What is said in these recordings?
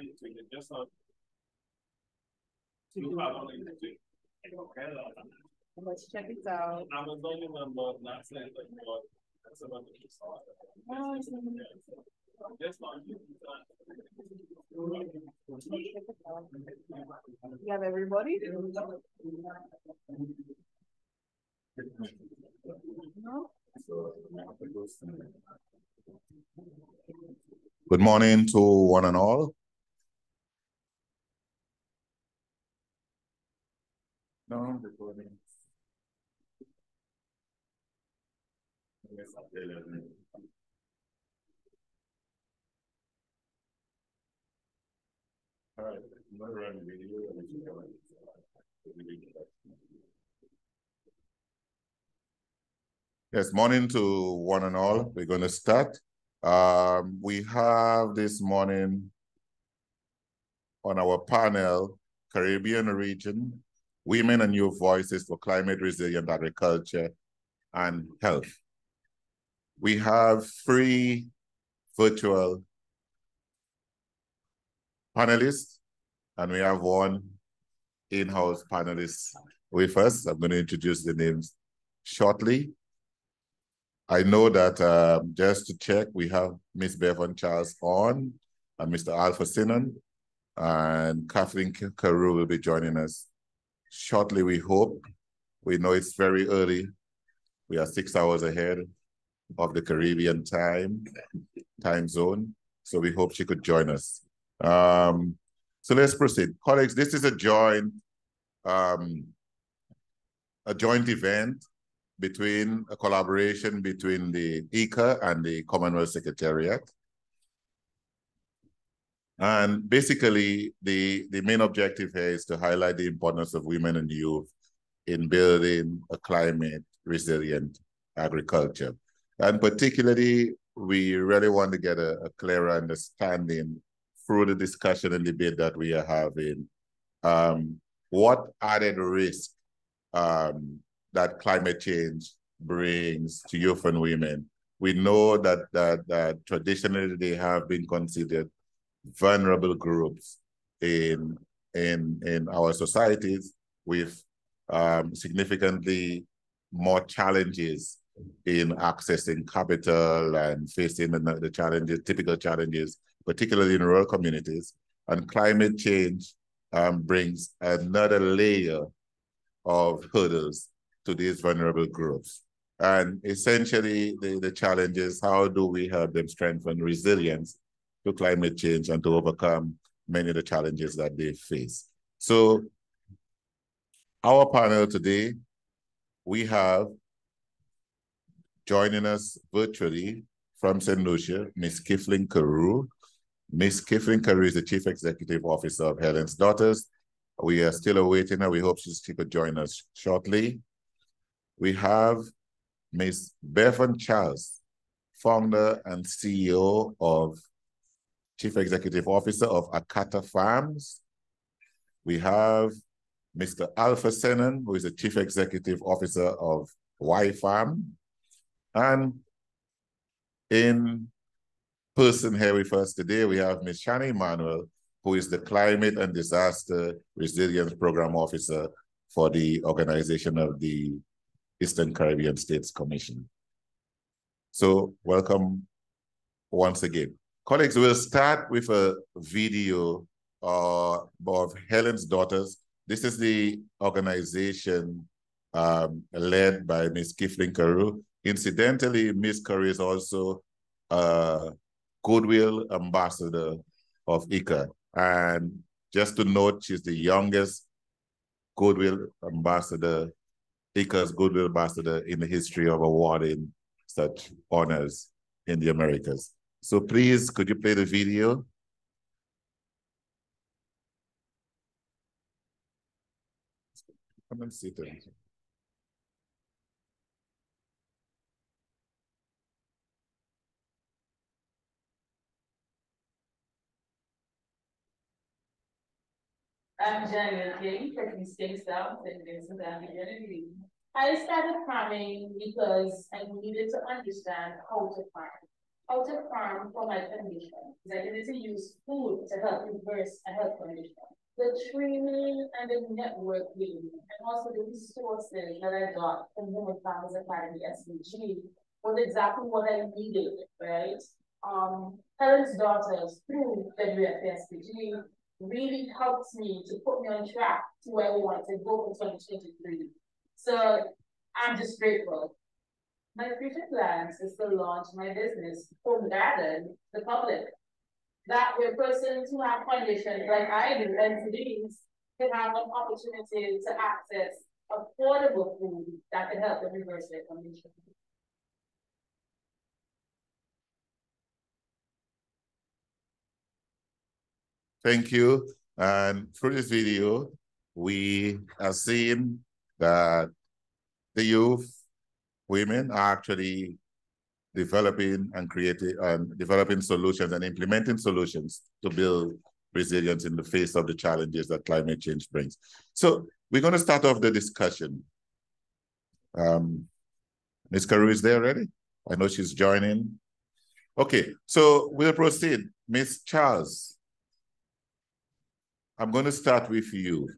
Let's check it out. You have everybody? No? Good morning to one and all. No, recording. All right, I'm going to run the video. Yes, morning to one and all. We're going to start. We have this morning on our panel, Caribbean region, women and youth voices for climate resilient agriculture and health. We have 3 virtual panelists, and we have 1 in-house panelist with us. I'm going to introduce the names shortly. I know that just to check, we have Ms. Bevan Charles on, and Mr. Alpha Sinan, and Kathleen Carew will be joining us shortly, we hope. We know it's very early. We are 6 hours ahead of the Caribbean time zone, so we hope she could join us. So let's proceed. Colleagues, this is a joint event between a collaboration between the ICA and the Commonwealth Secretariat. And basically, the main objective here is to highlight the importance of women and youth in building a climate resilient agriculture. And particularly, we really want to get a clearer understanding through the discussion and debate that we are having. What added risk that climate change brings to youth and women? We know that traditionally they have been considered vulnerable groups in our societies with significantly more challenges in accessing capital and facing the challenges, typical challenges, particularly in rural communities. And climate change brings another layer of hurdles to these vulnerable groups. And essentially, the challenge is, how do we help them strengthen resilience to climate change and to overcome many of the challenges that they face? So our panel today, we have joining us virtually from St. Lucia, Ms. Kathleen Carew. Ms. Kathleen Carew is the Chief Executive Officer of Helen's Daughters. We are still awaiting her. We hope she could join us shortly. We have Ms. Bevan Charles, founder and CEO of Chief Executive Officer of Akata Farms. We have Mr. Alpha Senan, who is the Chief Executive Officer of Y Farm. And in person here with us today, we have Ms. Shani Manuel, who is the Climate and Disaster Resilience Program Officer for the organization of the Eastern Caribbean States Commission. So welcome once again. Colleagues, we'll start with a video of Helen's Daughters. This is the organization led by Ms. Kathleen Carew. Incidentally, Ms. Carew is also a Goodwill Ambassador of ICA. And just to note, she's the youngest Goodwill Ambassador, ICA's Goodwill Ambassador in the history of awarding such honors in the Americas. So please, could you play the video? Come and sit down. I'm Janet King, from State South and Vincent Identity. I started farming because I needed to understand how to farm. how to farm for my condition. Because I need to use food to help reverse a health condition. The training and the networking and also the resources that I got from Women Farmers Academy SDG was exactly what I needed, right? Helen's Daughters through WFP SDG really helped me to put me on track to where we want to go for 2023. So I'm just grateful. My future plans is to launch my business, Home Garden, the public. That way persons who have conditions like I do and cities can have an opportunity to access affordable food that can help them reverse their condition. Thank you. And through this video, we are seeing that the youth, women are actually developing and creating and developing solutions and implementing solutions to build resilience in the face of the challenges that climate change brings. So we're going to start off the discussion. Ms. Carew is there already? I know she's joining. Okay, so we'll proceed. Ms. Charles, I'm going to start with you.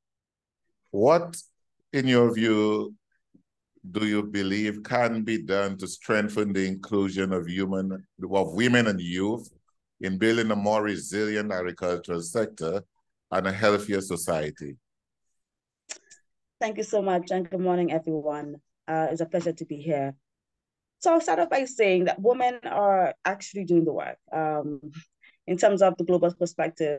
What, in your view, do you believe can be done to strengthen the inclusion of women and youth in building a more resilient agricultural sector and a healthier society? Thank you so much, and good morning, everyone. It's a pleasure to be here. So I'll start off by saying that women are actually doing the work. In terms of the global perspective,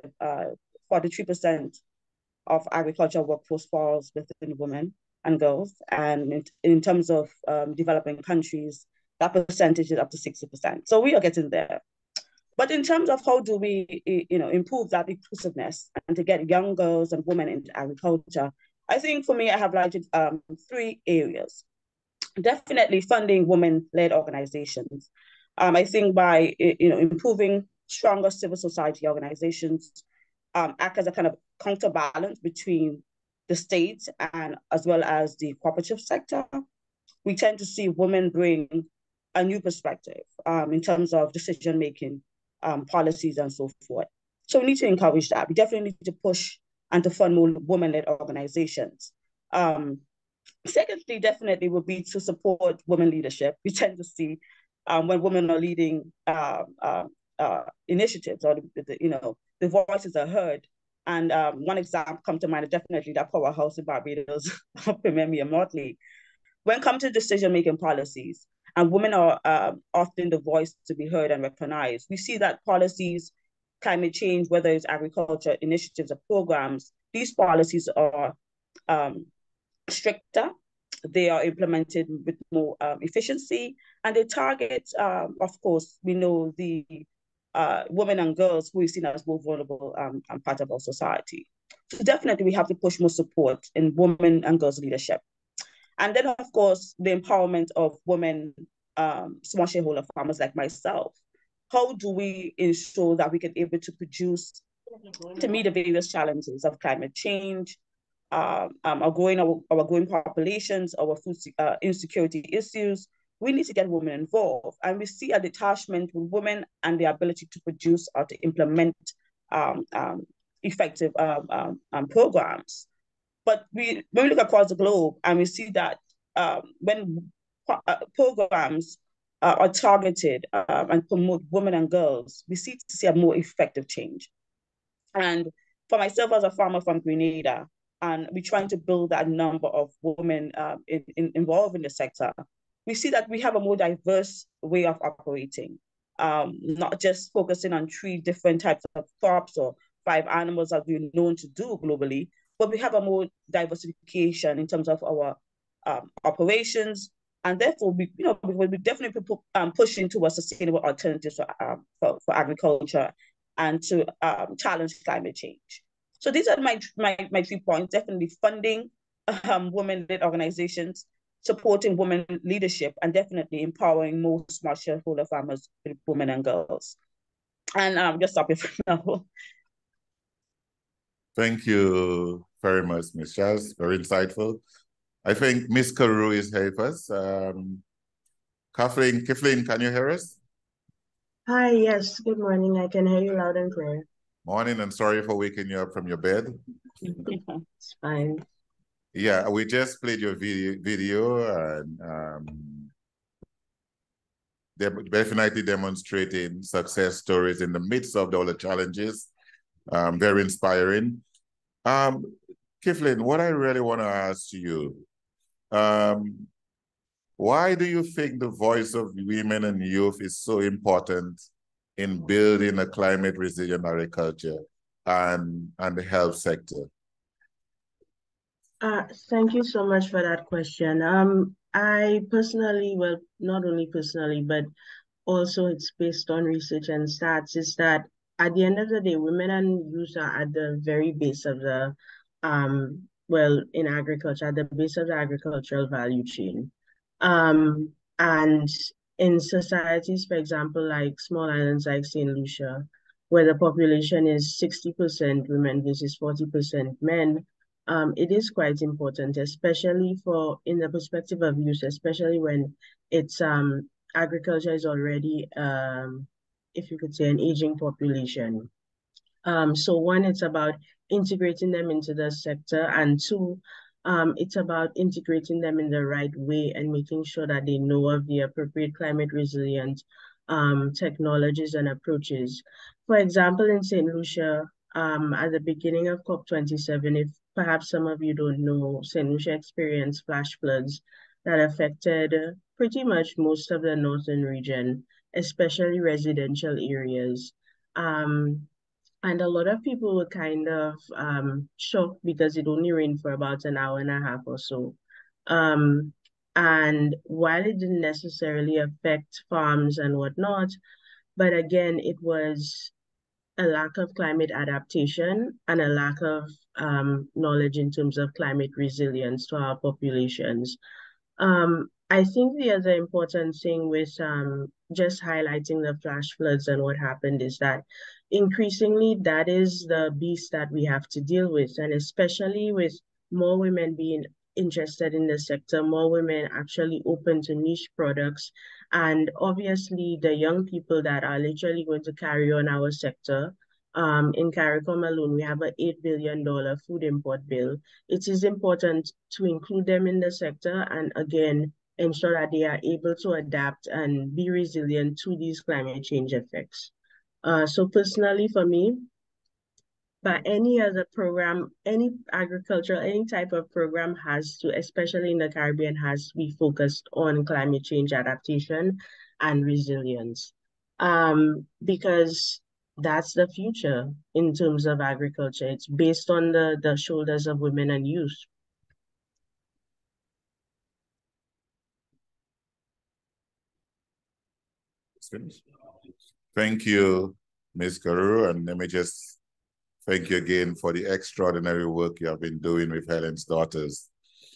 43% of agricultural workforce falls within women and girls. And in terms of developing countries, that percentage is up to 60%. So we are getting there. But in terms of how do we improve that inclusiveness and to get young girls and women into agriculture, I think for me, I have highlighted 3 areas. Definitely funding women-led organizations. I think by improving stronger civil society organizations, act as a kind of counterbalance between the state and as well as the cooperative sector. We tend to see women bring a new perspective in terms of decision-making, policies and so forth. So we need to encourage that. We definitely need to push and to fund more women-led organizations. Secondly, definitely would be to support women leadership. We tend to see when women are leading initiatives or the voices are heard. And one example comes to mind is definitely that powerhouse in Barbados, Premier Motley. When it comes to decision-making policies, and women are often the voice to be heard and recognized, we see that policies, climate change, whether it's agriculture initiatives or programs, these policies are stricter, they are implemented with more efficiency, and they target, of course, we know the women and girls who is seen as more vulnerable part of our society. So definitely we have to push more support in women and girls leadership. And then, of course, the empowerment of women, small shareholder farmers like myself. How do we ensure that we can be able to produce to meet the various challenges of climate change, our growing populations, our food insecurity issues? We need to get women involved. And we see a detachment with women and the ability to produce or to implement effective programs. But when we look across the globe and we see that when programs are targeted and promote women and girls, we see a more effective change. And for myself as a farmer from Grenada, and we're trying to build that number of women involved in the sector, we see that we have a more diverse way of operating, not just focusing on 3 different types of crops or 5 animals as we're known to do globally, but we have a more diversification in terms of our operations, and therefore we definitely push into a sustainable alternatives for agriculture and to challenge climate change. So these are my 3 points: definitely funding women-led organizations, supporting women leadership, and definitely empowering more small shareholder farmers, women and girls. And just stop it for now. Thank you very much, Ms. Charles. Very insightful. I think Ms. Carew is here with us. Kathleen, can you hear us? Hi, yes, good morning. I can hear you loud and clear. Morning, and sorry for waking you up from your bed. It's fine. Yeah, we just played your video and definitely demonstrating success stories in the midst of all the challenges. Very inspiring. Kiflin, what I really want to ask you, why do you think the voice of women and youth is so important in building a climate resilient agriculture and the health sector? Thank you so much for that question. I personally, well, not only personally, but also it's based on research and stats, is that at the end of the day, women and youth are at the very base of the, well, in agriculture, at the base of the agricultural value chain. And in societies, for example, like small islands like St. Lucia, where the population is 60% women versus 40% men, it is quite important, especially for in the perspective of youth, especially when it's agriculture is already if you could say an aging population. So one, it's about integrating them into the sector, and two, it's about integrating them in the right way and making sure that they know of the appropriate climate resilient technologies and approaches. For example, in St. Lucia, at the beginning of COP27, if perhaps some of you don't know, St. Lucia experienced flash floods that affected pretty much most of the northern region, especially residential areas. Um, and a lot of people were kind of shocked because it only rained for about an hour and a half or so. Um, and while it didn't necessarily affect farms and whatnot, but again, it was a lack of climate adaptation and a lack of knowledge in terms of climate resilience to our populations. I think the other important thing with just highlighting the flash floods and what happened is that increasingly that is the beast that we have to deal with, and especially with more women being interested in the sector, more women actually open to niche products, and obviously the young people that are literally going to carry on our sector. In CARICOM alone, we have an $8 billion food import bill. It is important to include them in the sector and again, ensure that they are able to adapt and be resilient to these climate change effects. So personally for me, but any other program, any agricultural, any type of program has to, especially in the Caribbean, has to be focused on climate change adaptation and resilience. Because that's the future in terms of agriculture. It's based on the shoulders of women and youth. Thank you, Ms. Carew, and let me just thank you again for the extraordinary work you have been doing with Helen's Daughters.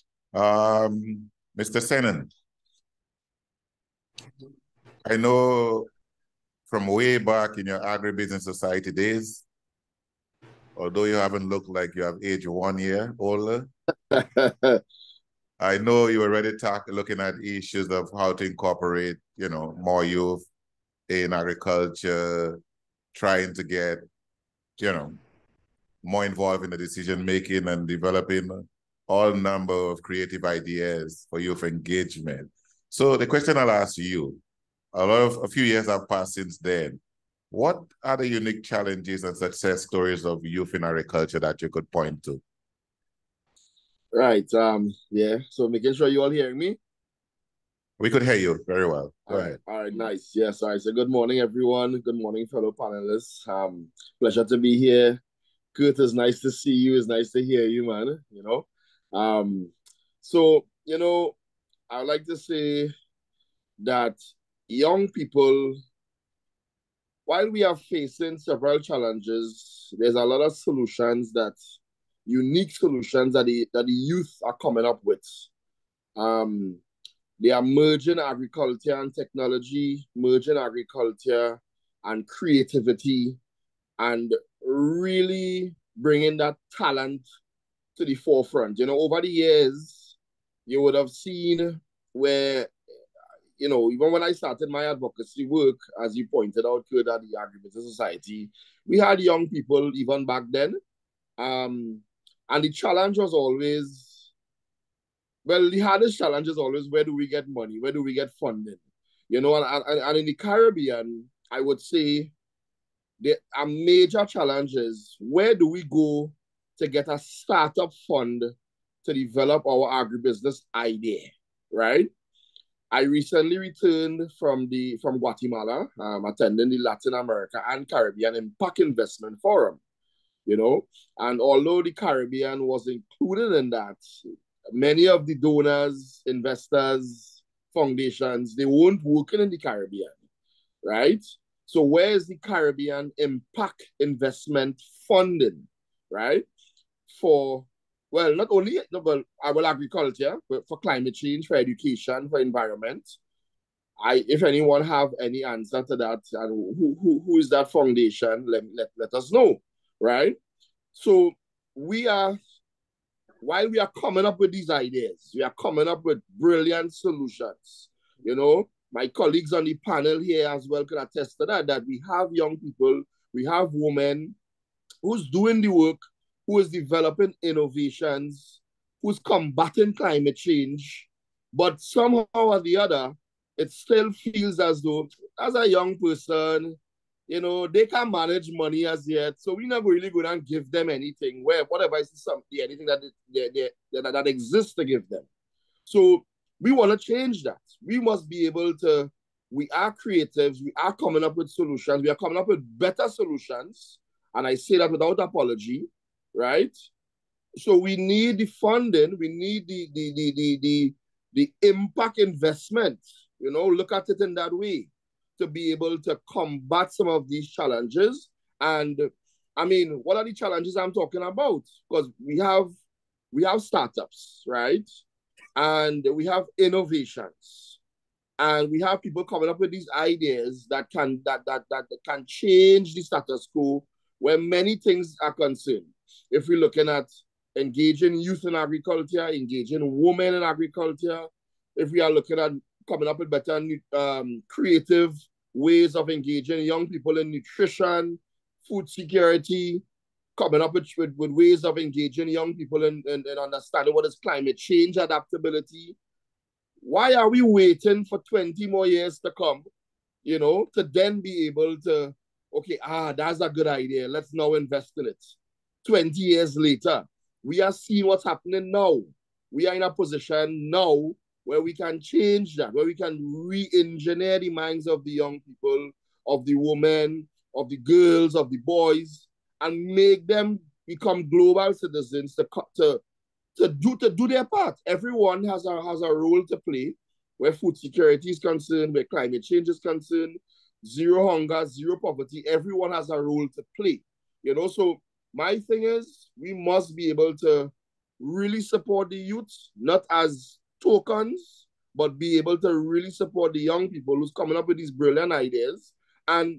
Mr. Senan, I know from way back in your agribusiness society days, although you haven't looked like you have aged 1 year older, I know you already looking at issues of how to incorporate, more youth in agriculture, trying to get, more involved in the decision making and developing all number of creative ideas for youth engagement. So the question I'll ask you, a few years have passed since then. What are the unique challenges and success stories of youth in agriculture that you could point to? Right. Yeah. So making sure you all hearing me. We could hear you very well. Go ahead. All right. Nice. Yes. All right. So good morning, everyone. Good morning, fellow panelists. Pleasure to be here. Kurt, it's nice to see you. It's nice to hear you, man. So I would like to say that young people, while we are facing several challenges, there's a lot of unique solutions that the youth are coming up with. They are merging agriculture and technology, merging agriculture and creativity, and really bringing that talent to the forefront. Over the years, you would have seen where, even when I started my advocacy work, as you pointed out, Kurt, at the Agribusiness Society, we had young people even back then. And the challenge was always, the hardest challenge is always, where do we get money? Where do we get funding? And in the Caribbean, I would say a major challenge is, where do we go to get a startup fund to develop our agribusiness idea, right? I recently returned from Guatemala, attending the Latin America and Caribbean Impact Investment Forum, and although the Caribbean was included in that, many of the donors, investors, foundations, they weren't working in the Caribbean, right? So where is the Caribbean Impact Investment funding, right? For, well, not only agriculture, but for climate change, for education, for environment. If anyone have any answer to that, and who is that foundation, let us know, right? So while we are coming up with these ideas, we are coming up with brilliant solutions. My colleagues on the panel here as well could attest to that we have young people, we have women who's doing the work, who is developing innovations, who's combating climate change, but somehow or the other, it still feels as though, as a young person, they can't manage money as yet, so we're not really going to give them anything, whatever is anything that exists to give them. So we want to change that. We must be able to, we are creatives, we are coming up with solutions, we are coming up with better solutions, and I say that without apology, right? So we need the funding, we need the impact investment, look at it in that way, to be able to combat some of these challenges. And I mean, what are the challenges I'm talking about? Because we have startups, right? And we have innovations, and we have people coming up with these ideas that can change the status quo where many things are concerned. If we're looking at engaging youth in agriculture, engaging women in agriculture, if we are looking at coming up with better creative ways of engaging young people in nutrition, food security, coming up with ways of engaging young people in understanding what is climate change adaptability. Why are we waiting for 20 more years to come, to then be able to, okay, that's a good idea, let's now invest in it. 20 years later, we are seeing what's happening now. We are in a position now where we can change that, where we can re-engineer the minds of the young people, of the women, of the girls, of the boys, and make them become global citizens to do their part. Everyone has a role to play, where food security is concerned, where climate change is concerned, zero hunger, zero poverty. Everyone has a role to play. So my thing is, we must be able to really support the youth, not as tokens, but be able to really support the young people who's coming up with these brilliant ideas. And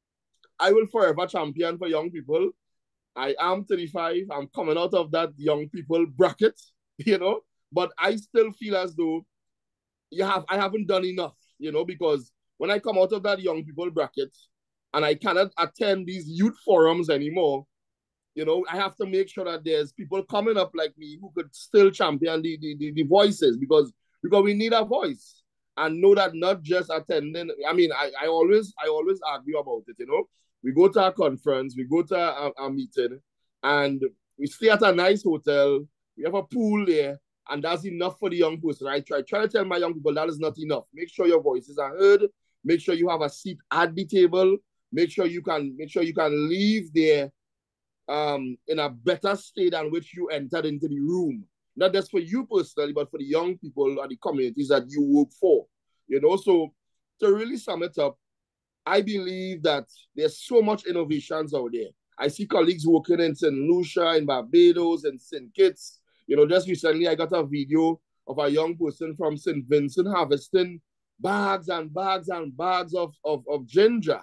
I will forever champion for young people. I am 35. I'm coming out of that young people bracket, but I still feel as though I haven't done enough, because when I come out of that young people bracket and I cannot attend these youth forums anymore, I have to make sure that there's people coming up like me who could still champion the voices, because we need a voice, and know that not just attending. I mean, I always argue about it, We go to a conference, we go to a meeting, and we stay at a nice hotel, we have a pool there, and that's enough for the young person. I try to tell my young people that is not enough. Make sure your voices are heard, make sure you have a seat at the table, make sure you can leave there in a better state than which you entered into the room. Not just for you personally, but for the young people and the communities that you work for. So to really sum it up, I believe that there's so much innovations out there. I see colleagues working in St. Lucia, in Barbados, and St. Kitts. Just recently I got a video of a young person from St. Vincent harvesting bags and bags and bags of ginger.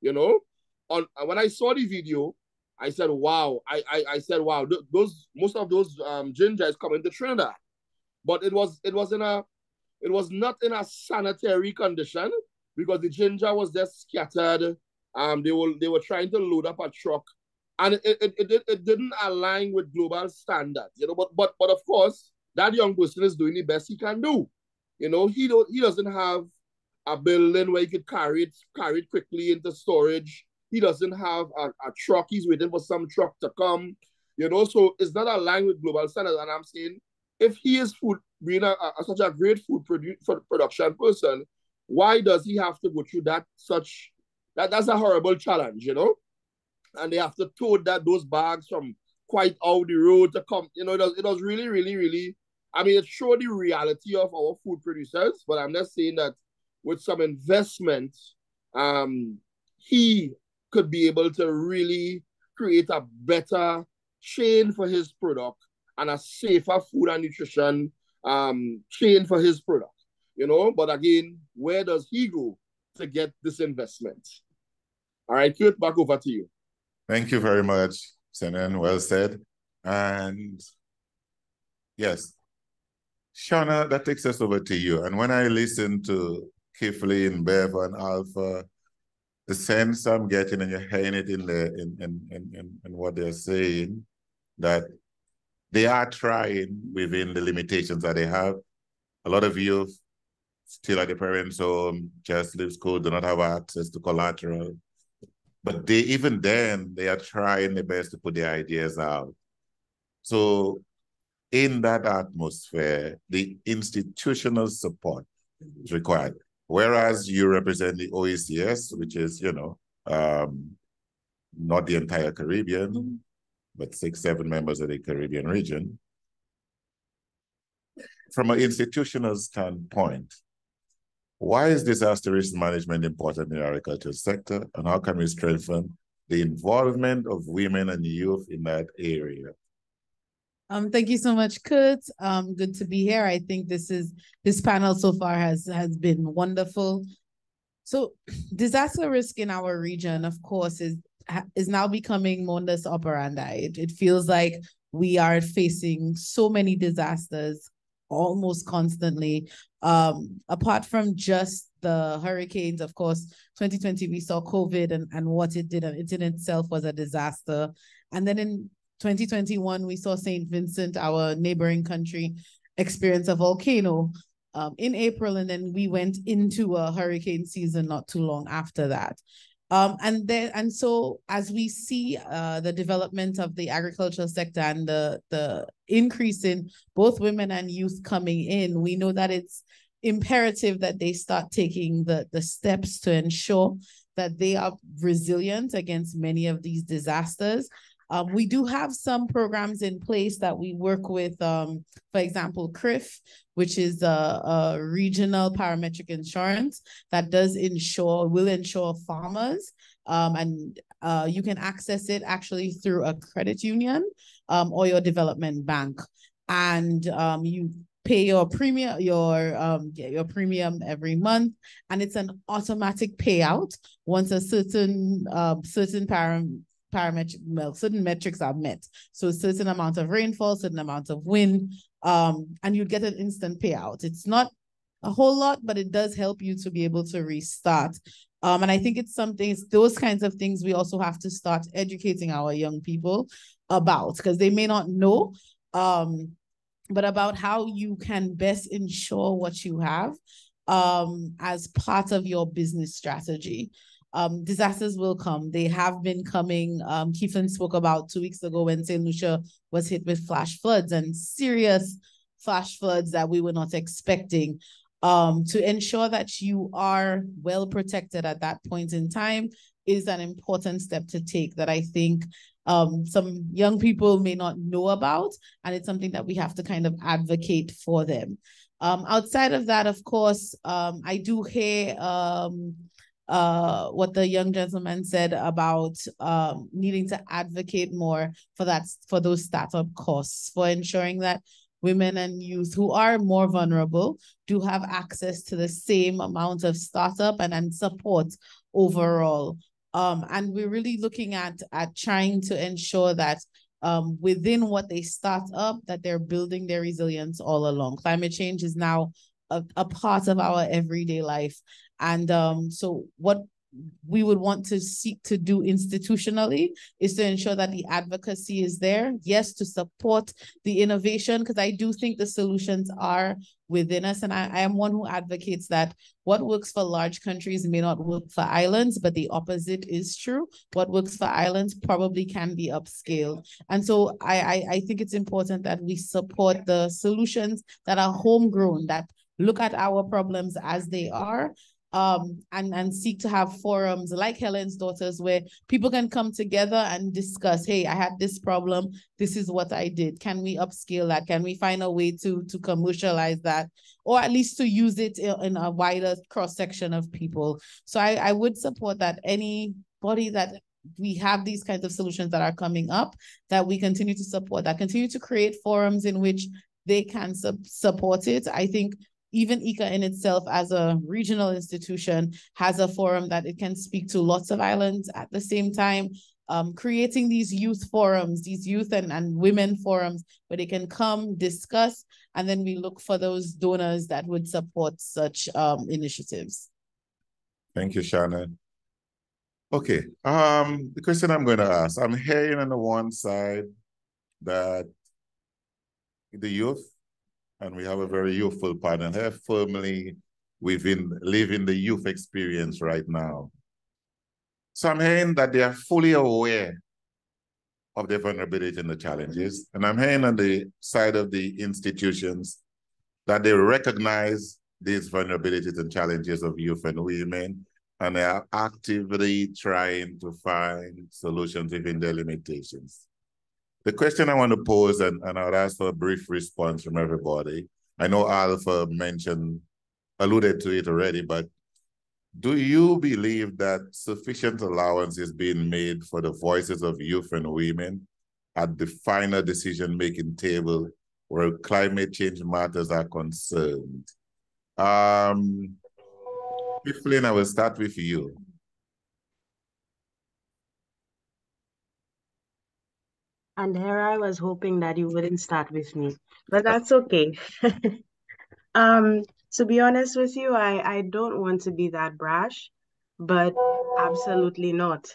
When I saw the video, I said, wow. I said, wow, most of those ginger is coming to Trinidad. But it was in a It was not in a sanitary condition because the ginger was just scattered. They were trying to load up a truck, and it didn't align with global standards, you know. But of course, that young person is doing the best he can do. You know, he doesn't have a building where he could carry it quickly into storage. He doesn't have a truck. He's waiting for some truck to come. You know, so it's not aligned with global standards. And I'm saying, if he is being such a great production person, why does he have to go through that's a horrible challenge, you know? And they have to tow those bags from quite out the road to come. You know, it was really, really, really, I mean, it showed the reality of our food producers, but I'm just saying that with some investment, he could be able to really create a better chain for his product and a safer food and nutrition chain for his product, you know. But again, where does he go to get this investment? All right, Kurt, back over to you. Thank you very much, Senan. Well said. And yes, Shauna, that takes us over to you. And when I listen to Kiflin, Bev, and Alpha, the sense I'm getting, and you're hearing it in what they're saying, that they are trying within the limitations that they have. A lot of youth still at their parents' home, just leave school, do not have access to collateral. But even then, they are trying their best to put their ideas out. So in that atmosphere, the institutional support is required. Whereas you represent the OECS, which is, you know, not the entire Caribbean, but 6-7 members of the Caribbean region. From an institutional standpoint, why is disaster risk management important in the agricultural sector, and how can we strengthen the involvement of women and youth in that area? Thank you so much, Kurt. Good to be here. I think this panel so far has been wonderful. So disaster risk in our region, of course, is now becoming modus operandi. It feels like we are facing so many disasters almost constantly. Apart from just the hurricanes, of course, 2020, we saw COVID and what it did. It in itself was a disaster. And then in 2021, we saw St. Vincent, our neighboring country, experience a volcano in April, and then we went into a hurricane season not too long after that. And so as we see the development of the agricultural sector and the increase in both women and youth coming in, we know that it's imperative that they start taking the steps to ensure that they are resilient against many of these disasters. We do have some programs in place that we work with, for example, CRIF, which is a regional parametric insurance that will insure farmers, and you can access it actually through a credit union or your development bank, and you pay your premium, your premium every month, and it's an automatic payout once a certain certain metrics are met. So a certain amount of rainfall, certain amount of wind, and you get an instant payout. It's not a whole lot, but it does help you to be able to restart. And I think it's those kinds of things we also have to start educating our young people about, because they may not know, but about how you can best ensure what you have as part of your business strategy. Disasters will come. They have been coming. Keithlin spoke about 2 weeks ago when St. Lucia was hit with flash floods, and serious flash floods that we were not expecting. To ensure that you are well protected at that point in time is an important step to take that I think some young people may not know about, and it's something that we have to kind of advocate for them. Outside of that, of course, I do hear what the young gentleman said about needing to advocate more for those startup costs, for ensuring that women and youth who are more vulnerable do have access to the same amount of startup and support overall. And we're really looking at trying to ensure that within what they start up, that they're building their resilience all along. Climate change is now a part of our everyday life. And so what we would want to seek to do institutionally is to ensure that the advocacy is there, yes, to support the innovation, because I do think the solutions are within us. And I am one who advocates that what works for large countries may not work for islands, but the opposite is true. What works for islands probably can be upscaled. And so I think it's important that we support the solutions that are homegrown, that look at our problems as they are, and seek to have forums like Helen's Daughters where people can come together and discuss, hey, I had this problem, this is what I did. Can we upscale that? Can we find a way to commercialize that, or at least to use it in a wider cross-section of people? So I would support that anybody that we have these kinds of solutions that are coming up, that we continue to support, that continue to create forums in which they can support it. I think even ICA in itself as a regional institution has a forum that it can speak to lots of islands at the same time, creating these youth forums, these youth and women forums where they can come discuss, and then we look for those donors that would support such initiatives. Thank you, Shannon. Okay, the question I'm going to ask, I'm hearing on the one side that the youth, and we have a very youthful panel here, firmly living the youth experience right now. So I'm hearing that they are fully aware of their vulnerability and the challenges. And I'm hearing on the side of the institutions that they recognize these vulnerabilities and challenges of youth and women, and they are actively trying to find solutions within their limitations. The question I want to pose, and I would ask for a brief response from everybody. I know Alpha alluded to it already, but do you believe that sufficient allowance is being made for the voices of youth and women at the final decision-making table where climate change matters are concerned? Evelyn, I will start with you. And here I was hoping that you wouldn't start with me, but that's okay. To be honest with you, I don't want to be that brash, but absolutely not.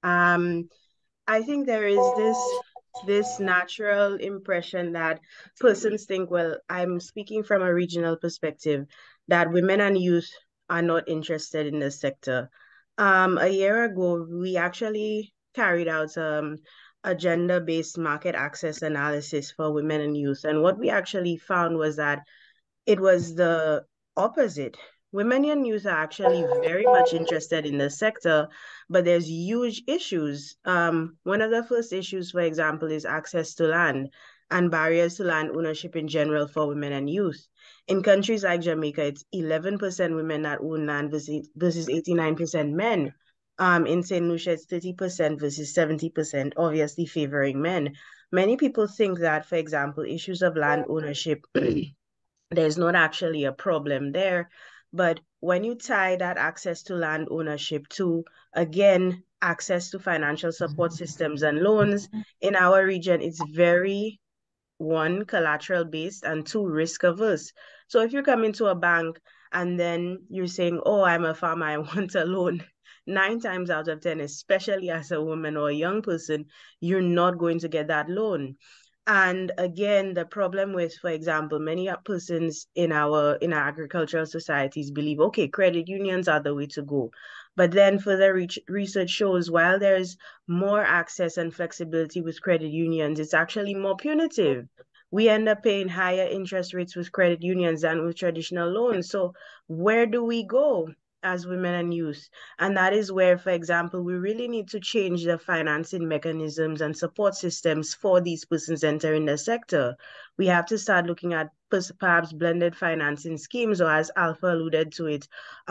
I think there is this natural impression that persons think, well, I'm speaking from a regional perspective, that women and youth are not interested in this sector. A year ago, we actually carried out a gender-based market access analysis for women and youth. And what we actually found was that it was the opposite. Women and youth are actually very much interested in the sector, but there's huge issues. One of the first issues, for example, is access to land and barriers to land ownership in general for women and youth. In countries like Jamaica, it's 11% women that own land versus 89% men. In St. Lucia, it's 30% versus 70%, obviously favoring men. Many people think that, for example, issues of land ownership there's not actually a problem there. But when you tie that access to land ownership to, again, access to financial support systems and loans, in our region, it's very, one, collateral based, and two, risk averse. So if you come into a bank and then you're saying, oh, I'm a farmer, I want a loan, 9 times out of 10, especially as a woman or a young person, you're not going to get that loan. And again, the problem with, for example, many persons in our agricultural societies believe, okay, credit unions are the way to go. But then further research shows while there's more access and flexibility with credit unions, it's actually more punitive. We end up paying higher interest rates with credit unions than with traditional loans. So where do we go as women and youth? And that is where, for example, we really need to change the financing mechanisms and support systems for these persons entering the sector. We have to start looking at perhaps blended financing schemes, or as Alpha alluded to it,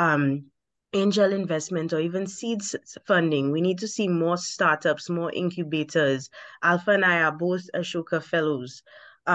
angel investment or even seeds funding. We need to see more startups, more incubators. Alpha and I are both Ashoka Fellows.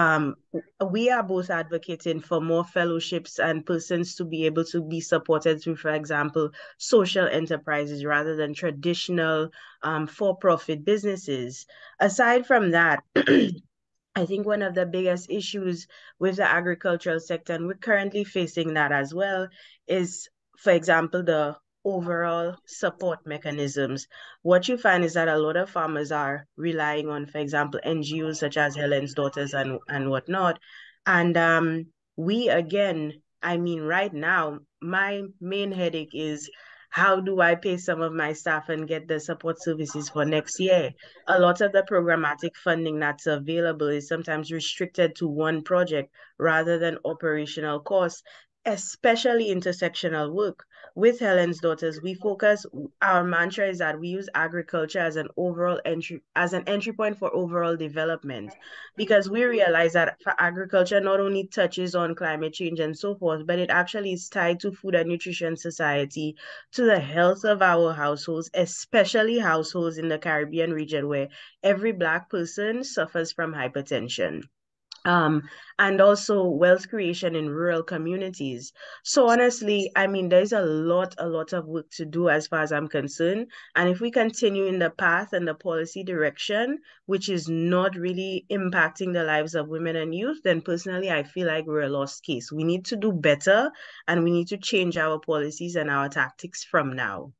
We are both advocating for more fellowships and persons to be able to be supported through, for example, social enterprises rather than traditional for-profit businesses. Aside from that, I think one of the biggest issues with the agricultural sector, and we're currently facing that as well, is, for example, the overall support mechanisms. What you find is that a lot of farmers are relying on, for example, NGOs such as Helen's Daughters and whatnot. And we, again, I mean, right now, my main headache is how do I pay some of my staff and get the support services for next year? A lot of the programmatic funding that's available is sometimes restricted to one project rather than operational costs, especially intersectional work. With Helen's Daughters, we focus, our mantra is that we use agriculture as an entry point for overall development, because we realize that for agriculture not only touches on climate change and so forth, but it actually is tied to food and nutrition society, to the health of our households, especially households in the Caribbean region where every Black person suffers from hypertension. Um, and also wealth creation in rural communities. So honestly, I mean, there's a lot of work to do as far as I'm concerned. And if we continue in the path and the policy direction, which is not really impacting the lives of women and youth, then personally, I feel like we're a lost case. We need to do better, and we need to change our policies and our tactics from now.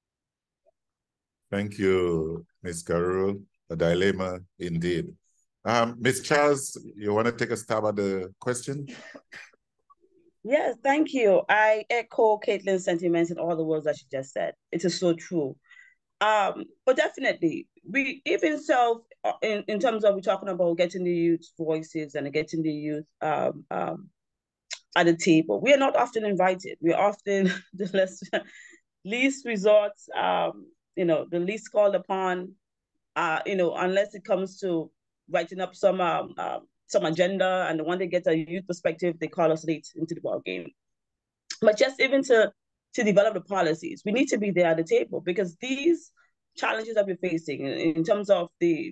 Thank you, Ms. Carol. A dilemma indeed. Ms. Charles, you want to take a stab at the question? Yes, thank you. I echo Caitlin's sentiments and all the words that she just said. It is so true. But definitely, we even so in terms of we're talking about getting the youth voices and getting the youth at the table. We are not often invited. We're often the least resort, the least called upon, unless it comes to writing up some agenda, and when they get a youth perspective, they call us late into the ball game. But just even to develop the policies, we need to be there at the table, because these challenges that we're facing in terms of the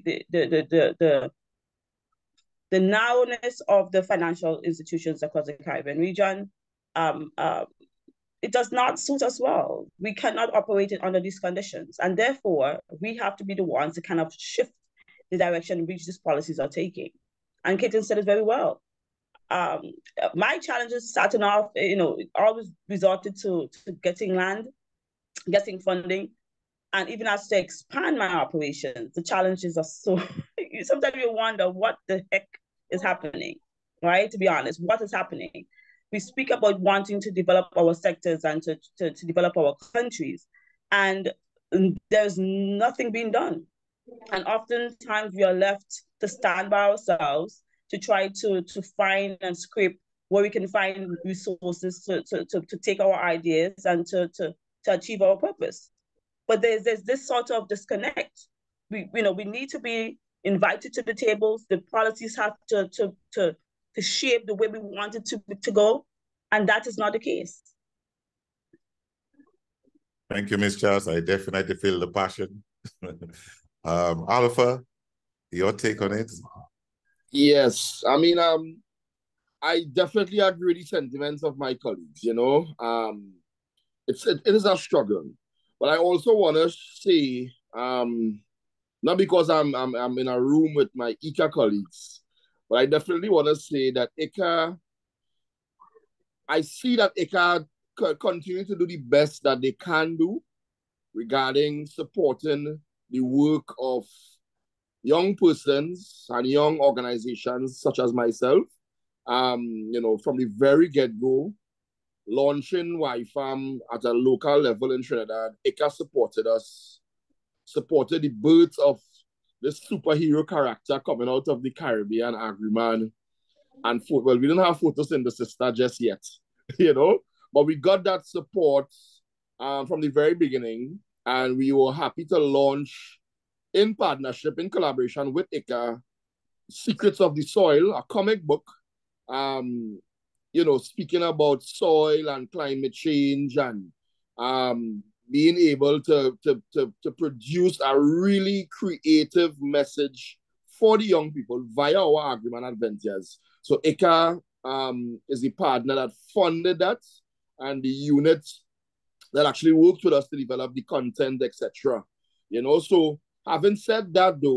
narrowness of the financial institutions across the Caribbean region, it does not suit us well. We cannot operate it under these conditions, and therefore we have to be the ones to kind of shift the direction in which these policies are taking. And Caitlin said it very well. My challenges starting off, always resorted to getting land, getting funding, and even as to expand my operations, the challenges are so, sometimes you wonder what the heck is happening, right? To be honest, what is happening? We speak about wanting to develop our sectors and to develop our countries, and there's nothing being done. And oftentimes we are left to stand by ourselves to try to find and scrape where we can find resources to take our ideas and to achieve our purpose. But there's this sort of disconnect. We need to be invited to the tables. The policies have to shape the way we want it to go, and that is not the case. Thank you, Ms. Charles. I definitely feel the passion. Alpha, your take on it? Yes, I mean, I definitely agree with the sentiments of my colleagues. It is a struggle, but I also want to say, not because I'm in a room with my ICA colleagues, but I definitely want to say that I see that ICA continue to do the best that they can do regarding supporting the work of young persons and young organizations such as myself. From the very get-go, launching YFAM at a local level in Trinidad, ICA supported us, supported the birth of this superhero character coming out of the Caribbean, Agriman. And we didn't have photosynthesis just yet, but we got that support from the very beginning, and we were happy to launch in partnership, in collaboration with ICA, Secrets of the Soil, a comic book, speaking about soil and climate change, and being able to produce a really creative message for the young people via our Agriman Adventures. So ICA is the partner that funded that, and the unit that actually worked with us to develop the content, etc. So having said that, though,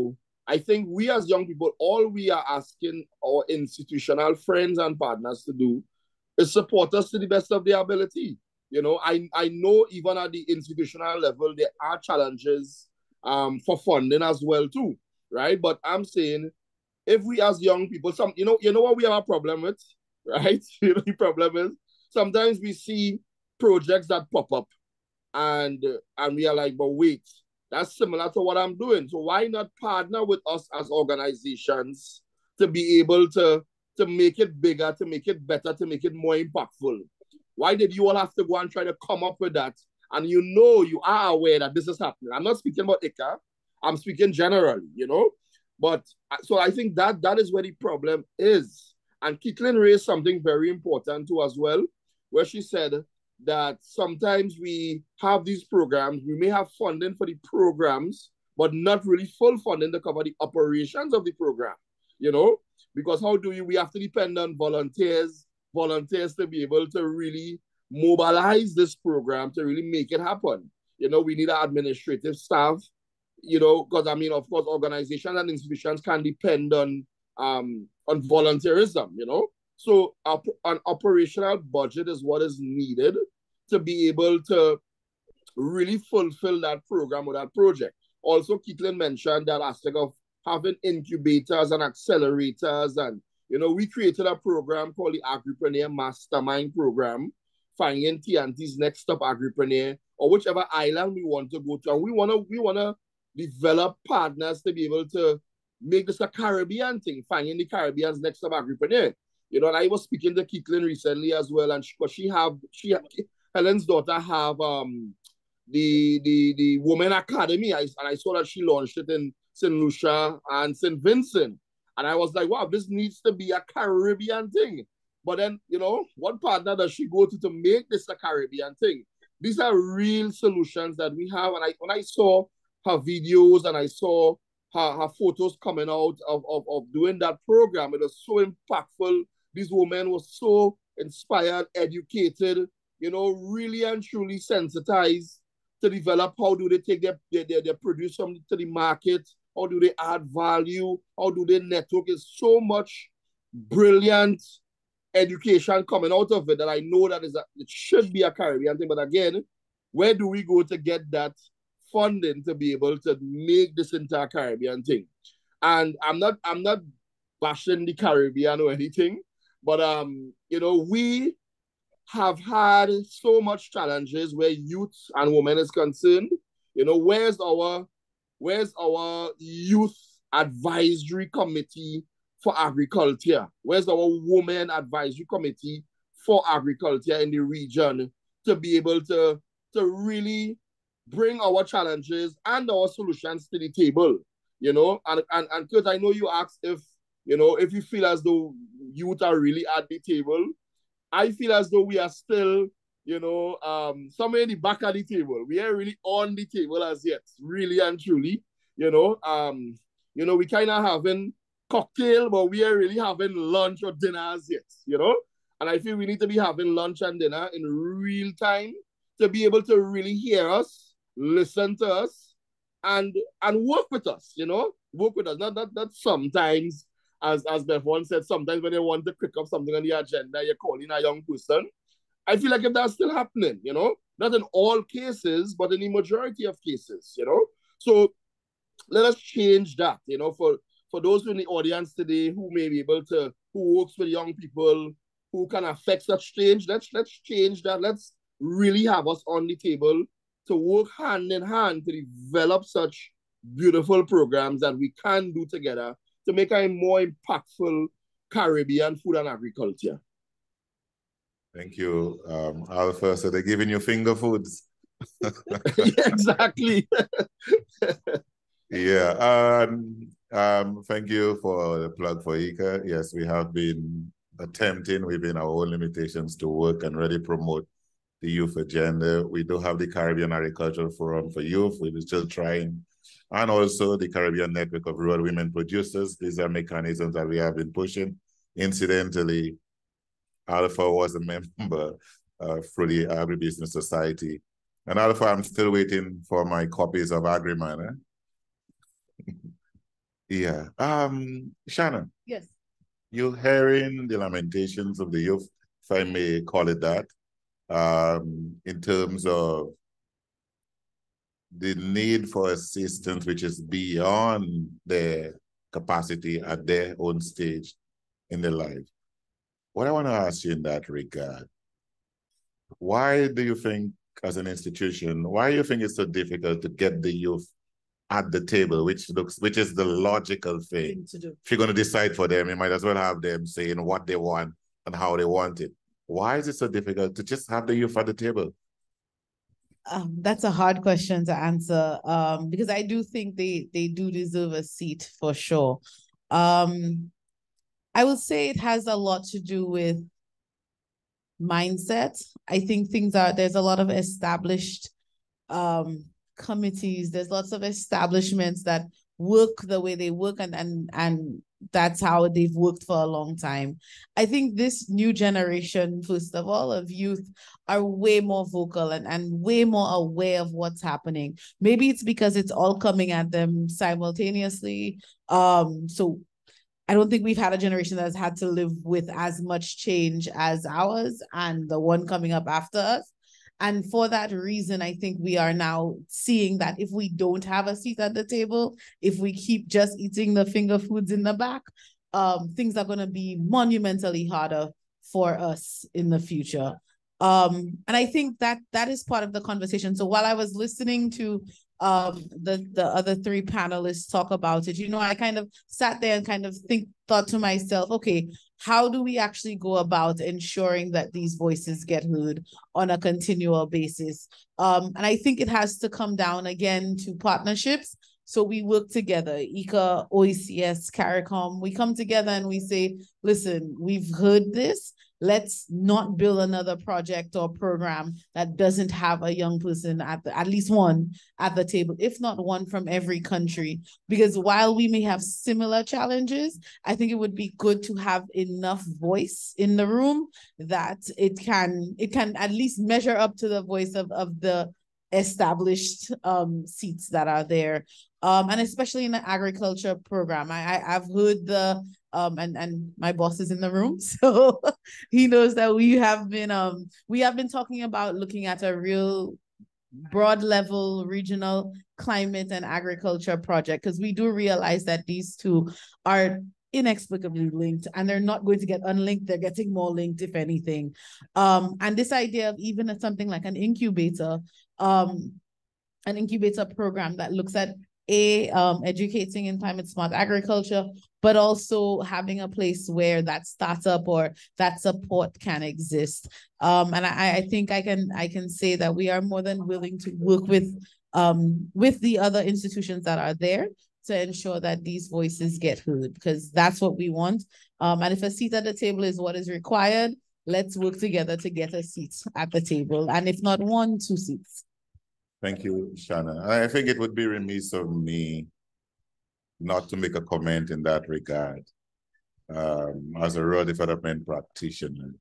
I think we as young people, all we are asking our institutional friends and partners to do is support us to the best of their ability. You know, I know even at the institutional level, there are challenges for funding as well too, right? But I'm saying if we as young people, you know what we have a problem with, right? You know, the problem is sometimes we see projects that pop up and we are like, but wait, that's similar to what I'm doing. So why not partner with us as organizations to be able to make it bigger, to make it better, to make it more impactful? Why did you all have to go and try to come up with that? And you know, you are aware that this is happening. I'm not speaking about ICA. I'm speaking generally, you know? But so I think that is where the problem is. And Kitlin raised something very important too as well, where she said that sometimes we have these programs, we may have funding for the programs, but not really full funding to cover the operations of the program, you know? Because how do we have to depend on volunteers to be able to really mobilize this program to really make it happen. You know, we need an administrative staff, you know, because I mean, of course, organizations and institutions can depend on volunteerism, you know. So an operational budget is what is needed to be able to really fulfill that program or that project. Also, Kitlin mentioned that aspect of having incubators and accelerators. And, you know, we created a program called the Agripreneur Mastermind Program, finding TNT's next stop agripreneur or whichever island we want to go to. And we wanna develop partners to be able to make this a Caribbean thing, finding the Caribbean's next stop agripreneur. You know, and I was speaking to Kitlin recently as well, and Helen's daughter have the Women Academy, and I saw that she launched it in St. Lucia and St. Vincent. And I was like, wow, this needs to be a Caribbean thing. But then, you know, what partner does she go to make this a Caribbean thing? These are real solutions that we have. And when I saw her videos and I saw her photos coming out of doing that program, it was so impactful. These women were so inspired, educated, you know, really and truly sensitized to develop how do they take their produce to the market, how do they add value, how do they network. It's so much brilliant education coming out of it that I know that it should be a Caribbean thing. But again, where do we go to get that funding to be able to make this entire Caribbean thing? And I'm not bashing the Caribbean or anything, but you know, we have had so much challenges where youth and women is concerned. You know, where's our youth advisory committee for agriculture? Where's our women advisory committee for agriculture in the region to be able to really bring our challenges and our solutions to the table? You know, and Kurt, I know you asked if, you know, if you feel as though youth are really at the table. I feel as though we are still, you know, somewhere in the back of the table. We are really on the table as yet, really and truly. You know, we kind of having cocktail, but we are really having lunch or dinner as yet, you know? And I feel we need to be having lunch and dinner in real time to be able to really hear us, listen to us, and work with us, you know? Work with us. Not sometimes, as Beth once said, sometimes when they want to pick up something on the agenda, you're calling a young person. I feel like if that's still happening, you know, not in all cases, but in the majority of cases, you know. So let us change that, you know, for those in the audience today who may be able to, who works with young people, who can affect such change. Let's change that. Let's really have us on the table to work hand in hand to develop such beautiful programs that we can do together to make a more impactful Caribbean food and agriculture. Thank you, Alpha. So they're giving you finger foods. Yeah, exactly. Yeah. Thank you for the plug for ICA. Yes, we have been attempting within our own limitations to work and really promote the youth agenda. We do have the Caribbean Agricultural Forum for Youth. We're still trying. And also the Caribbean Network of Rural Women Producers. These are mechanisms that we have been pushing. Incidentally, Alpha was a member through the Agribusiness Society. And Alpha, I'm still waiting for my copies of Agriman. Yeah. Shannon, Yes. you're hearing the lamentations of the youth, if I may call it that, in terms of the need for assistance, which is beyond their capacity at their own stage in their life. What I want to ask you in that regard, why do you think, as an institution, why do you think it's so difficult to get the youth at the table, which is the logical thing to do? If you're going to decide for them, you might as well have them saying what they want and how they want it. Why is it so difficult to just have the youth at the table? That's a hard question to answer, because I do think they do deserve a seat for sure. I would say it has a lot to do with mindset. I think there's a lot of established committees, there's lots of establishments that work the way they work, and that's how they've worked for a long time. I think this new generation, first of all, of youth are way more vocal and way more aware of what's happening. Maybe it's because it's all coming at them simultaneously. So I don't think we've had a generation that has had to live with as much change as ours and the one coming up after us. And for that reason, I think we are now seeing that if we don't have a seat at the table, if we keep just eating the finger foods in the back, things are going to be monumentally harder for us in the future. And I think that is part of the conversation. So while I was listening to the other three panelists talk about it, I kind of sat there and kind of thought to myself, okay, how do we actually go about ensuring that these voices get heard on a continual basis? And I think it has to come down again to partnerships. So we work together, ICA, OECS, CARICOM, we come together and we say, listen, we've heard this. Let's not build another project or program that doesn't have a young person at least one at the table, if not one from every country. Because while we may have similar challenges, I think it would be good to have enough voice in the room that it can at least measure up to the voice of the established seats that are there. And especially in the agriculture program, I've heard and my boss is in the room, so he knows that we have been talking about looking at a real broad level regional climate and agriculture project, because we do realize that these two are inexplicably linked and they're not going to get unlinked, they're getting more linked if anything. And this idea of even something like an incubator program that looks at educating in climate smart agriculture, but also having a place where that startup or that support can exist. And I think I can say that we are more than willing to work with the other institutions that are there to ensure that these voices get heard, because that's what we want. And if a seat at the table is what is required, let's work together to get a seat at the table. And if not one, 2 seats. Thank you, Shannon. I think it would be remiss of me not to make a comment in that regard as a rural development practitioner.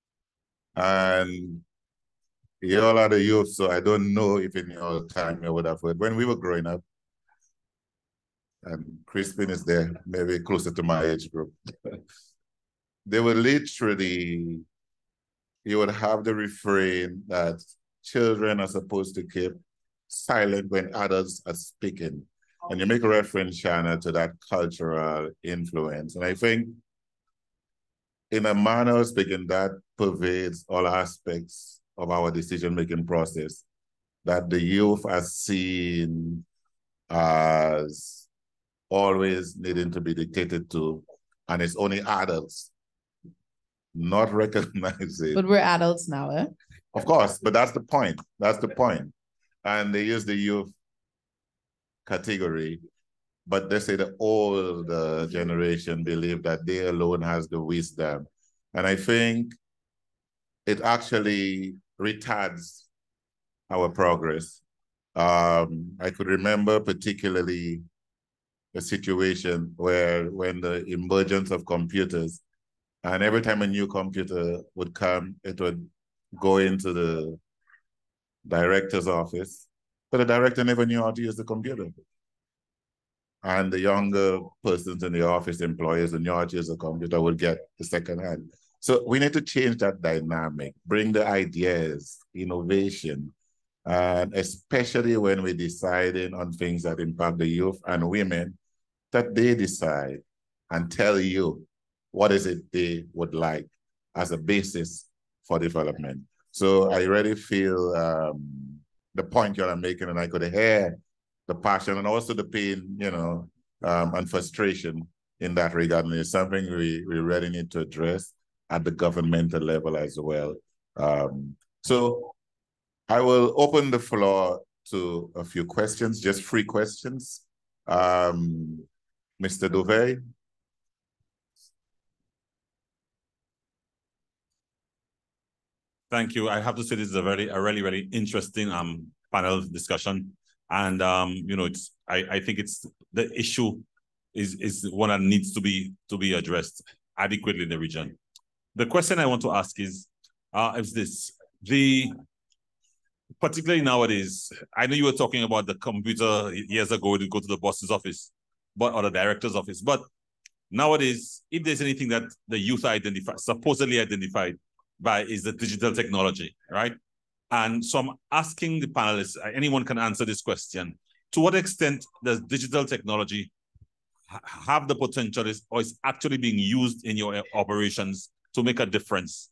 And you all are the youth, so I don't know if in your time you would have heard. When we were growing up, and Crispin is there, maybe closer to my age group, they were literally, you would have the refrain that children are supposed to keep silent when others are speaking. And you make a reference, Shanna, to that cultural influence. And I think in a manner of speaking, that pervades all aspects of our decision-making process, that the youth are seen as always needing to be dictated to, and it's only adults not recognizing. But we're adults now, eh? Of course, but that's the point. That's the point. And they use the youth category, but they say the old generation believe that they alone has the wisdom. And I think it actually retards our progress. I could remember particularly a situation where when the emergence of computers, and every time a new computer would come, it would go into the director's office, but the director never knew how to use the computer. and the younger persons in the office, employers, and your use a computer will get the second hand. So we need to change that dynamic, bring the ideas, innovation, and especially when we're deciding on things that impact the youth and women, that they decide and tell you what is it they would like as a basis for development. So I really feel the point you're making, and I could hear the passion and also the pain, and frustration in that regard. And it's something we really need to address at the governmental level as well. So I will open the floor to a few questions, just 3 questions. Mr. Dove. Thank you. I have to say this is a really interesting panel discussion, and I think it's the issue is one that needs to be addressed adequately in the region. The question I want to ask is this: particularly nowadays, I know you were talking about the computer years ago to go to the boss's office, or the director's office, but nowadays, if there's anything that the youth supposedly identified by is the digital technology, right? And so I'm asking the panelists, anyone can answer this question. To what extent does digital technology have the potential or is actually being used in your operations to make a difference?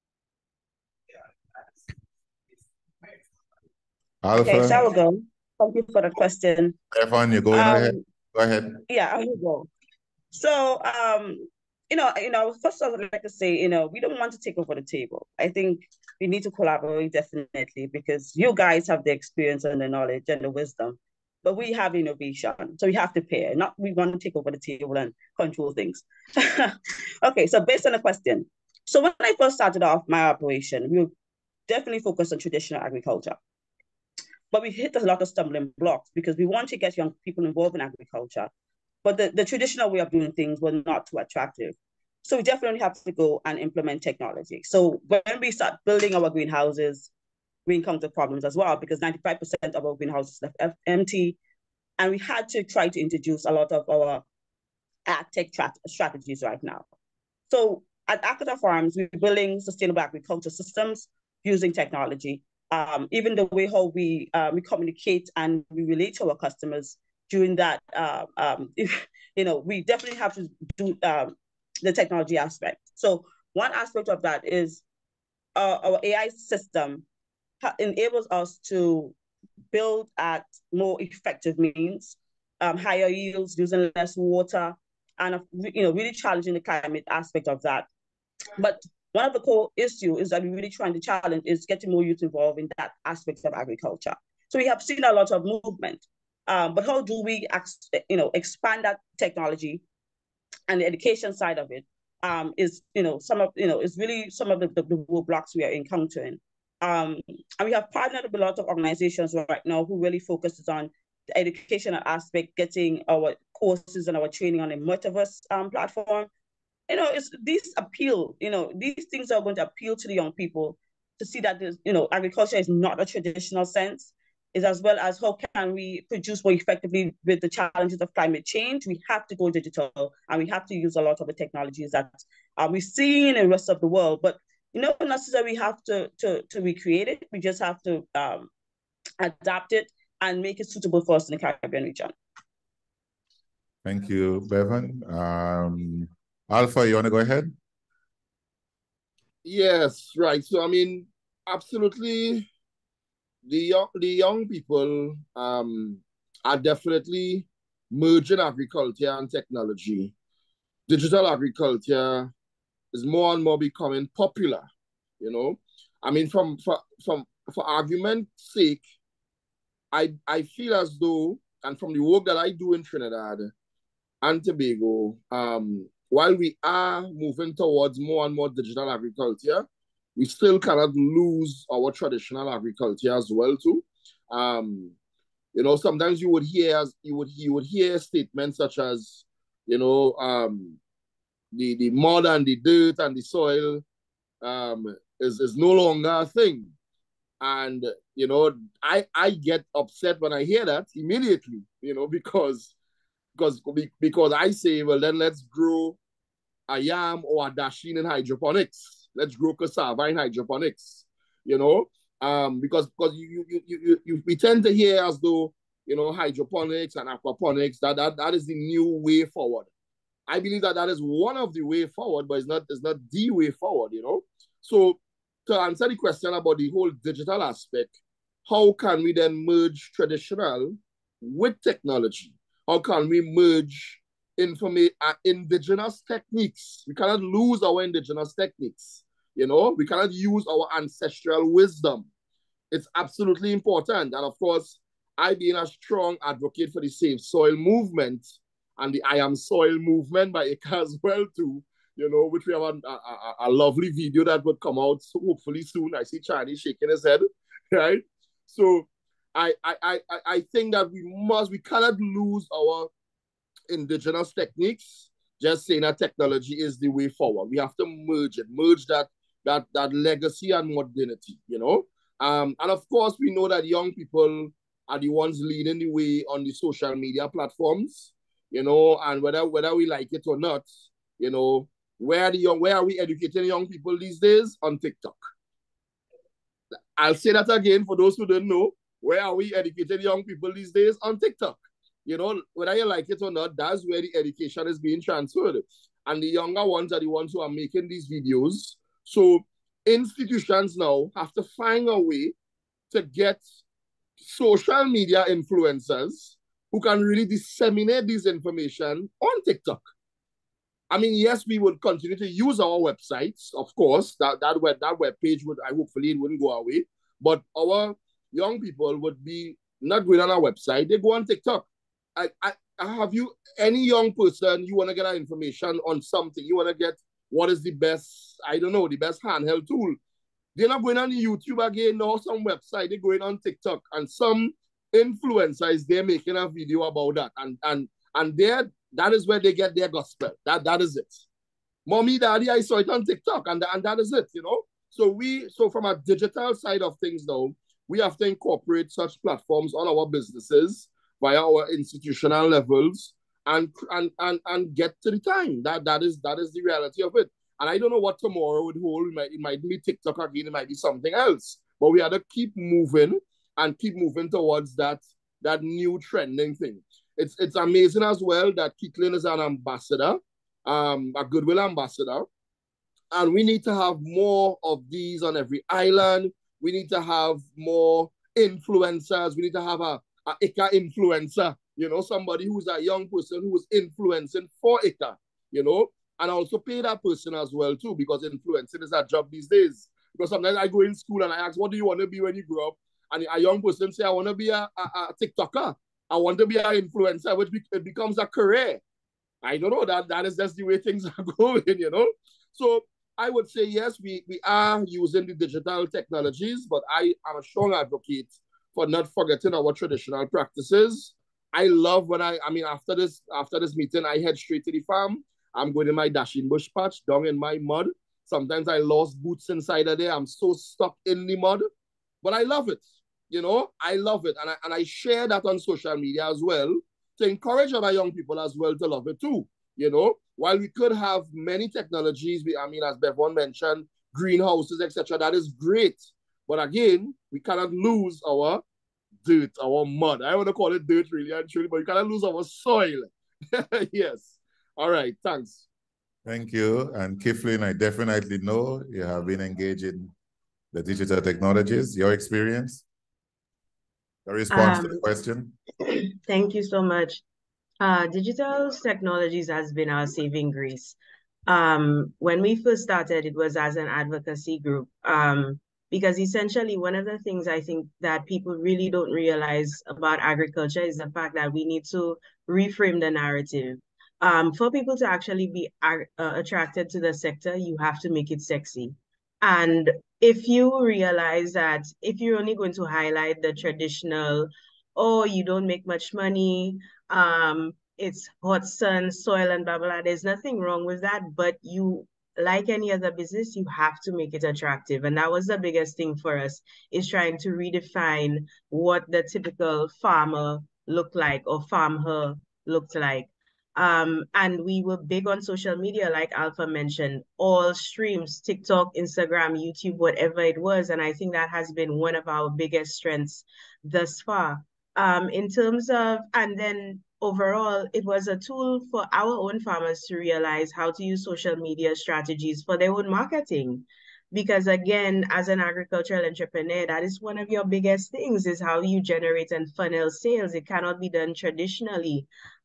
Alpha. Okay, so I will go. Thank you for the question. Evan, you're going ahead. Go ahead. Yeah, I will go. So, first I would like to say, we don't want to take over the table. I think we need to collaborate definitely because you guys have the experience and the knowledge and the wisdom, but we have innovation. So we have to pair, not we want to take over the table and control things. Okay, so based on the question. So when I first started off my operation, we were definitely focused on traditional agriculture. But we hit a lot of stumbling blocks because we want to get young people involved in agriculture. But the traditional way of doing things was not too attractive. So we definitely have to go and implement technology. So when we start building our greenhouses, we encounter problems as well because 95% of our greenhouses left empty. And we had to try to introduce a lot of our ag tech strategies right now. So at Akata Farms, we're building sustainable agriculture systems using technology. Even the way how we communicate and we relate to our customers during that, we definitely have to do the technology aspect. So one aspect of that is our AI system enables us to build at more effective means, higher yields, using less water, and really challenging the climate aspect of that. But one of the core issues is that we're really trying to challenge is getting more youth involved in that aspect of agriculture. So we have seen a lot of movement. But how do we, expand that technology and the education side of it is really some of the roadblocks we are encountering. And we have partnered with a lot of organizations right now who really focuses on the educational aspect, getting our courses and our training on a metaverse platform. These things are going to appeal to the young people to see that agriculture is not a traditional sense. Is as well as how can we produce more effectively with the challenges of climate change. We have to go digital and we have to use a lot of the technologies that we see in the rest of the world, but not necessarily have to recreate it. We just have to adapt it and make it suitable for us in the Caribbean region. Thank you, Bevan. Alpha, you want to go ahead? Yes, right. So, absolutely. The young people are definitely merging agriculture and technology. Digital agriculture is more and more becoming popular. For argument's sake, I feel as though, and from the work that I do in Trinidad and Tobago, while we are moving towards more and more digital agriculture, we still cannot lose our traditional agriculture as well too. Sometimes you would hear statements such as, the mud and the dirt and the soil is no longer a thing. And I get upset when I hear that immediately, because because I say, well, then let's grow a yam or a dasheen in hydroponics. Let's grow cassava in hydroponics, because we tend to hear as though, hydroponics and aquaponics, that is the new way forward. I believe that is one of the way forward, but it's not the way forward, So to answer the question about the whole digital aspect, how can we then merge traditional with technology? How can we merge indigenous techniques? We cannot lose our indigenous techniques. We cannot use our ancestral wisdom. It's absolutely important. And of course, I being a strong advocate for the Save Soil movement and the I Am Soil movement by ICA as well too, which we have a lovely video that would come out hopefully soon. I see Charlie shaking his head, right? So I think that we cannot lose our indigenous techniques, just saying that technology is the way forward. We have to merge that legacy and modernity, and of course, we know that young people are the ones leading the way on the social media platforms, and whether we like it or not, where are we educating young people these days? On TikTok. I'll say that again for those who don't know. Where are we educating young people these days? On TikTok. Whether you like it or not, that's where the education is being transferred. And the younger ones are the ones who are making these videos. So institutions now have to find a way to get social media influencers who can really disseminate this information on TikTok. I mean, yes, we would continue to use our websites, of course. That web page hopefully it wouldn't go away. But our young people would be not going on our website, they go on TikTok. Have you any young person, you want to get our information on something, you want to get what is the best, the best handheld tool. They're not going on YouTube again or some website, they're going on TikTok, and some influencers, they're making a video about that. And that is where they get their gospel. That is it. Mommy, daddy, I saw it on TikTok, and that is it, So from a digital side of things now, we have to incorporate such platforms on our businesses via our institutional levels and get to the time. That is the reality of it. And I don't know what tomorrow would hold. It might be TikTok again, it might be something else. But we have to keep moving towards that new trending thing. It's amazing as well that Keatlin is an ambassador, a goodwill ambassador. And we need to have more of these on every island. We need to have more influencers. We need to have a ICA influencer, somebody who's a young person who is influencing for ICA, and also pay that person as well too, because influencing is a job these days. Because sometimes I go in school and I ask, what do you want to be when you grow up? And a young person say, I want to be a TikToker. I want to be an influencer, which it becomes a career. I don't know, that is just the way things are going, So I would say, yes, we are using the digital technologies, but I am a strong advocate for not forgetting our traditional practices. I love when after this meeting, I head straight to the farm. I'm going in my dashing bush patch, down in my mud. Sometimes I lost boots inside of there. I'm so stuck in the mud, but I love it. I love it. And I share that on social media as well to encourage other young people as well to love it too. While we could have many technologies, as Bevon mentioned, greenhouses, etc., that is great. But again, we cannot lose our dirt, our mud. I want to call it dirt really and truly, but we cannot lose our soil. Yes. All right. Thanks. Thank you. And Kiflin, I definitely know you have been engaged in the digital technologies. Your experience? Your response to the question? Thank you so much. Digital technologies has been our saving grace. When we first started, it was as an advocacy group. Because essentially one of the things I think that people really don't realize about agriculture is the fact that we need to reframe the narrative. For people to actually be attracted to the sector, you have to make it sexy. And if you realize that if you're only going to highlight the traditional, oh, you don't make much money, it's hot sun, soil, and blah, blah, blah, there's nothing wrong with that, but you, like any other business, you have to make it attractive. And that was the biggest thing for us, is trying to redefine what the typical farmer look like or farmer looked like. And we were big on social media, like Alpha mentioned, all streams, TikTok, Instagram, YouTube, whatever it was. And I think that has been one of our biggest strengths thus far. In terms of, and then overall, it was a tool for our own farmers to realize how to use social media strategies for their own marketing. Because again, as an agricultural entrepreneur, that is one of your biggest things, is how you generate and funnel sales. It cannot be done traditionally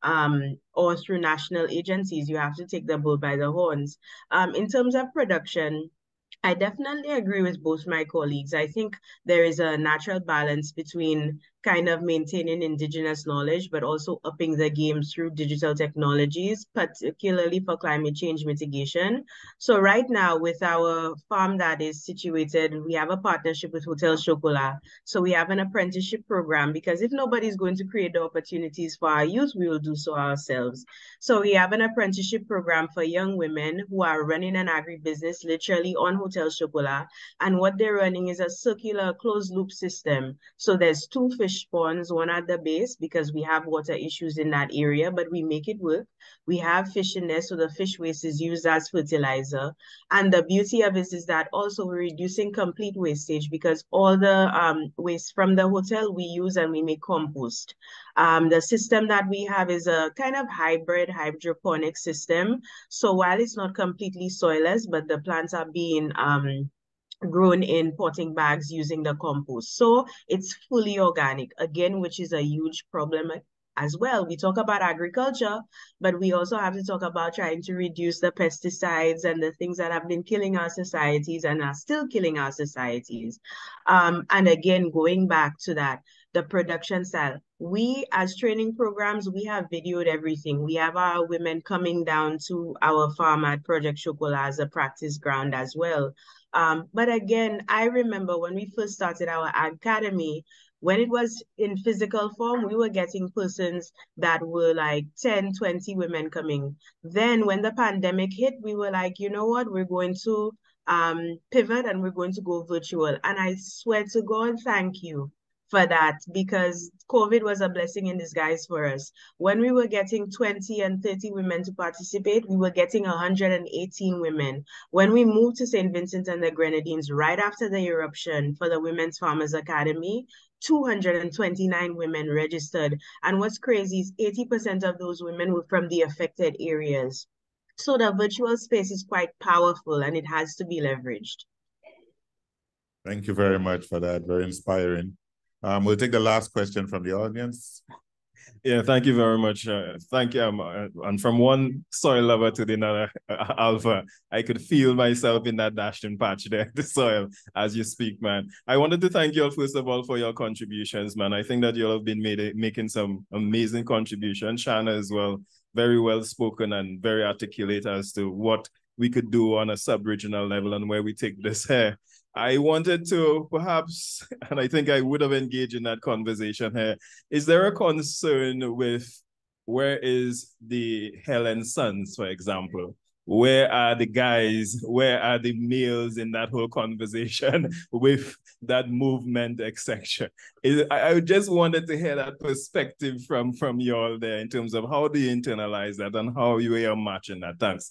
or through national agencies. You have to take the bull by the horns. In terms of production, I definitely agree with both my colleagues. I think there is a natural balance between kind of maintaining indigenous knowledge, but also upping the game through digital technologies, particularly for climate change mitigation. So right now, with our farm that is situated, we have a partnership with Hotel Chocolat. So we have an apprenticeship program, because if nobody's going to create the opportunities for our youth, we will do so ourselves. So we have an apprenticeship program for young women who are running an agribusiness literally on Hotel Chocolat. And what they're running is a circular closed loop system. So there's 2 fish spawns, one at the base, because we have water issues in that area, but we make it work. We have fish in there, so the fish waste is used as fertilizer. And the beauty of it is that also we're reducing complete wastage, because all the waste from the hotel we use and we make compost. The system that we have is a kind of hybrid hydroponic system. So while it's not completely soilless, but the plants are being grown in potting bags using the compost. So it's fully organic, again, which is a huge problem as well. We talk about agriculture, but we also have to talk about trying to reduce the pesticides and the things that have been killing our societies and are still killing our societies. And again, going back to that, the production style. We, as training programs, we have videoed everything. We have our women coming down to our farm at Project Chocolat as a practice ground as well. But again, I remember when we first started our academy, when it was in physical form, we were getting persons that were like 10, 20 women coming. Then when the pandemic hit, we were like, you know what, we're going to pivot and we're going to go virtual. And I swear to God, thank you for that, because COVID was a blessing in disguise for us. When we were getting 20 and 30 women to participate, we were getting 118 women. When we moved to St. Vincent and the Grenadines right after the eruption for the Women's Farmers Academy, 229 women registered. And what's crazy is 80% of those women were from the affected areas. So the virtual space is quite powerful and it has to be leveraged. Thank you very much for that. Very inspiring. We'll take the last question from the audience. Yeah, thank you very much. Thank you. And from one soil lover to the another, Alpha, I could feel myself in that Dashton patch there, the soil, as you speak, man. I wanted to thank you all, first of all, for your contributions, man. I think that you all have been making some amazing contributions. Shanna as well, very well spoken and very articulate as to what we could do on a sub-regional level and where we take this here. I wanted to perhaps, and I think I would have engaged in that conversation here, is there a concern with where is the Helen Sons, for example? Where are the guys? Where are the males in that whole conversation with that movement, etc.? I just wanted to hear that perspective from you all there in terms of how do you internalize that and how you are matching that. Thanks.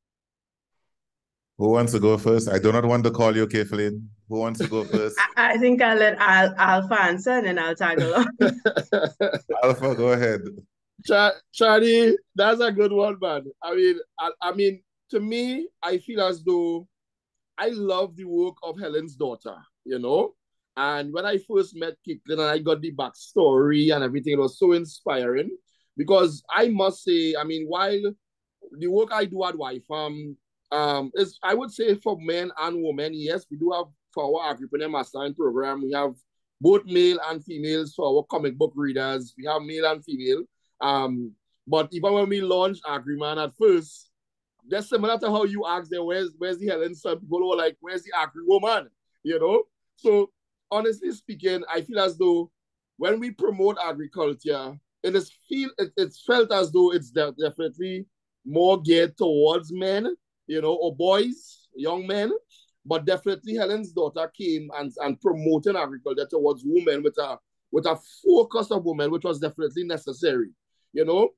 Who wants to go first? I do not want to call you, Kathleen. Who wants to go first? I think I'll let Alpha answer and then I'll tag along. Alpha, go ahead. Charlie, that's a good one, man. I mean, to me, I feel as though I love the work of Helen's daughter, you know? And when I first met Caitlin and I got the backstory and everything, it was so inspiring because I must say, I mean, while the work I do at YFAM, is, I would say, for men and women, yes, we do have for our Agripreneur Mastermind program, we have both male and females for our comic book readers. We have male and female. But even when we launched Agriman at first, that's similar to how you asked there, where's the Helen Son? People were like, where's the Agri woman? You know? So honestly speaking, I feel as though when we promote agriculture, it's felt as though it's definitely more geared towards men, you know, or boys, young men, but definitely Helen's daughter came and promoting agriculture towards women with a focus of women, which was definitely necessary, you know.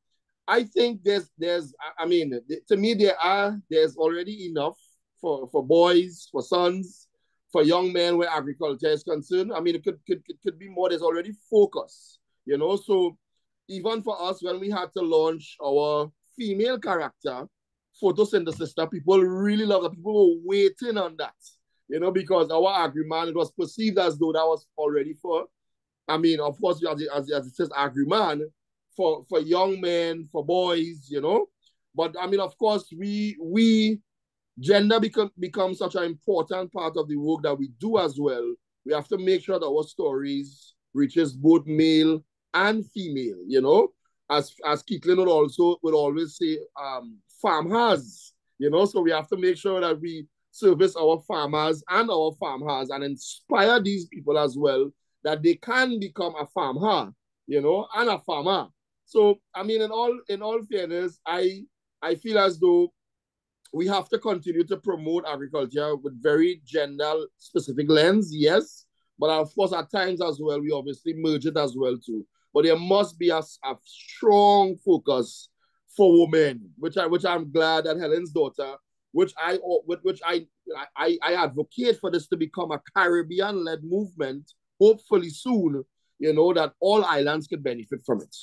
I think I mean, to me, there's already enough for boys, for sons, for young men where agriculture is concerned. I mean, it could be more. There's already focus, you know. So even for us, when we had to launch our female character, photosynthesis, that people really love that. People were waiting on that, you know, because our agri-man, it was perceived as though that was already for, I mean, of course, as it says, agri-man, for young men, for boys, you know. But I mean, of course, we gender becomes such an important part of the work that we do as well. We have to make sure that our stories reaches both male and female, you know. As Keatlin would always say, farmers, you know, so we have to make sure that we service our farmers and our farmers and inspire these people as well, that they can become a farmer, you know, and a farmer. So, I mean, in all fairness, I feel as though we have to continue to promote agriculture with very gender-specific lens, yes, but of course, at times as well, we obviously merge it as well too. But there must be a strong focus for women, which I'm glad that Helen's daughter, which I advocate for this to become a Caribbean-led movement, hopefully soon, you know, that all islands could benefit from it.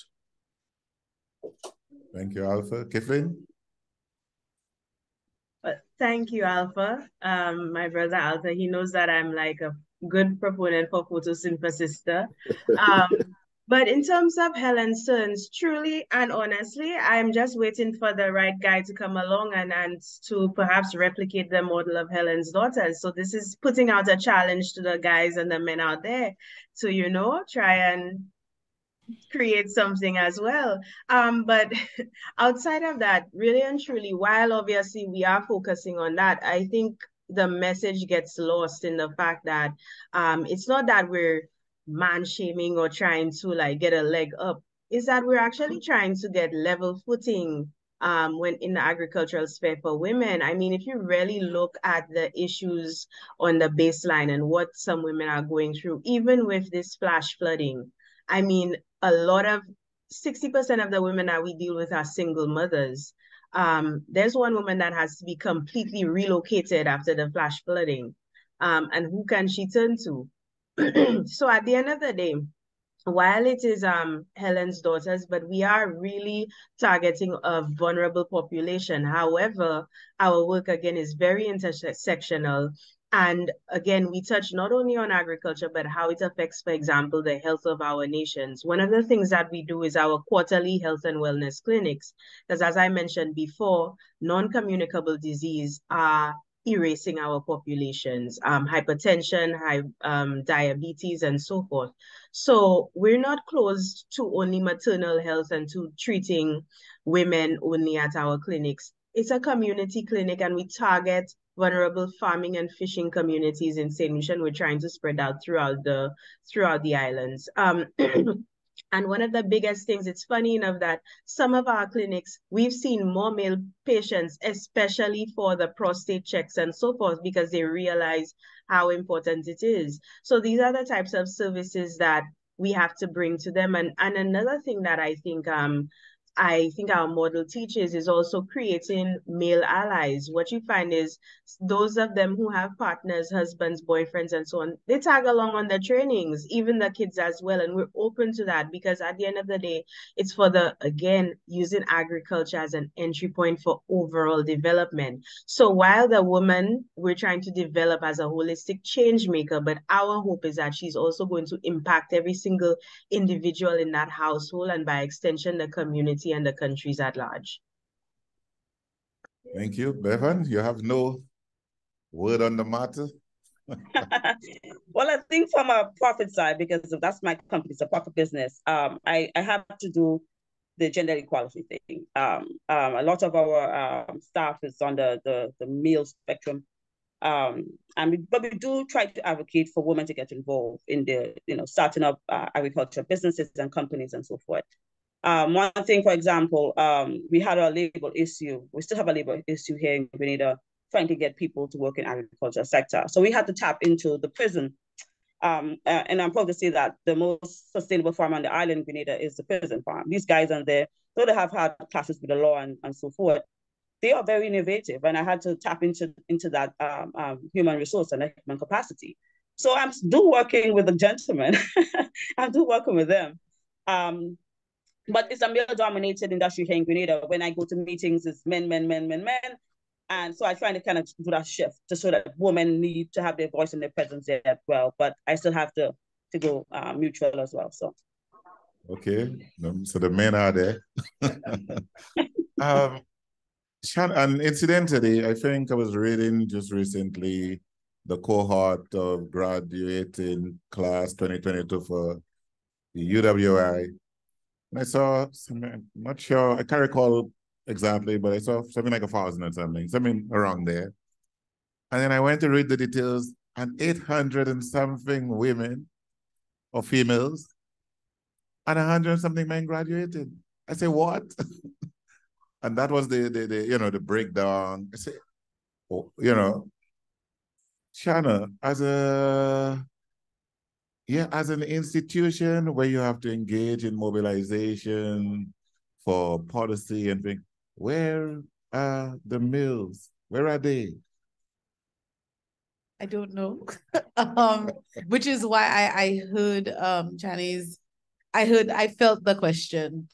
Thank you, Alpha. Kiflin? Well, thank you, Alpha. My brother Alpha, he knows that I'm like a good proponent for photosynthesis. But in terms of Helen's sons, truly and honestly, I'm just waiting for the right guy to come along and to perhaps replicate the model of Helen's daughters. So this is putting out a challenge to the guys and the men out there to, you know, try and create something as well. But outside of that, really and truly, while obviously we are focusing on that, I think the message gets lost in the fact that it's not that we're man shaming or trying to like get a leg up, is that we're actually trying to get level footing when in the agricultural sphere for women. I mean, if you really look at the issues on the baseline and what some women are going through, even with this flash flooding, I mean, a lot of 60% of the women that we deal with are single mothers. There's one woman that has to be completely relocated after the flash flooding. And who can she turn to? So at the end of the day, while it is Helen's daughters, but we are really targeting a vulnerable population. However, our work again is very intersectional. And again, we touch not only on agriculture, but how it affects, for example, the health of our nations. One of the things that we do is our quarterly health and wellness clinics, because as I mentioned before, non-communicable disease are erasing our populations, hypertension, diabetes, and so forth. So we're not closed to only maternal health and to treating women only at our clinics. It's a community clinic and we target vulnerable farming and fishing communities in St. Lucia. We're trying to spread out throughout the islands. And one of the biggest things, it's funny enough that some of our clinics, we've seen more male patients, especially for the prostate checks and so forth, because they realize how important it is. So these are the types of services that we have to bring to them. And another thing that I think our model teaches is also creating male allies. What you find is those of them who have partners, husbands, boyfriends, and so on, they tag along on the trainings, even the kids as well. And we're open to that because at the end of the day, it's for again, using agriculture as an entry point for overall development. So while the woman, we're trying to develop as a holistic change maker, but our hope is that she's also going to impact every single individual in that household and by extension, the community and the countries at large. Thank you. Bevan, you have no word on the matter? Well, I think from a profit side, because that's my company, it's a profit business, I have to do the gender equality thing. A lot of our staff is on the male spectrum. But we do try to advocate for women to get involved in the, starting up agriculture businesses and companies and so forth. One thing, for example, we had a labor issue. We still have a labor issue here in Grenada, trying to get people to work in agriculture sector. So we had to tap into the prison And I'm proud to say that the most sustainable farm on the island of Grenada is the prison farm. These guys on there, though they have had classes with the law and so forth, they are very innovative, and I had to tap into that human resource and human capacity. So I'm still working with the gentlemen. I'm still working with them. But it's a male-dominated industry here in Grenada. When I go to meetings, it's men. And so I try to kind of do that shift to show that women need to have their voice and their presence there as well. But I still have to go mutual as well. So. Okay, so the men are there. And incidentally, I think I was reading just recently the cohort of graduating class 2022 for the UWI. And I saw something, I'm not sure, I can't recall exactly, but I saw something like 1,000 or something around there. And then I went to read the details, and 800 and something women or females, and 100 and something men graduated. I say, what? And that was the breakdown. I say, oh, Shanna, as an institution where you have to engage in mobilization for policy and things, where are the mills? Where are they? I don't know. Which is why I heard Chinese. I felt the question.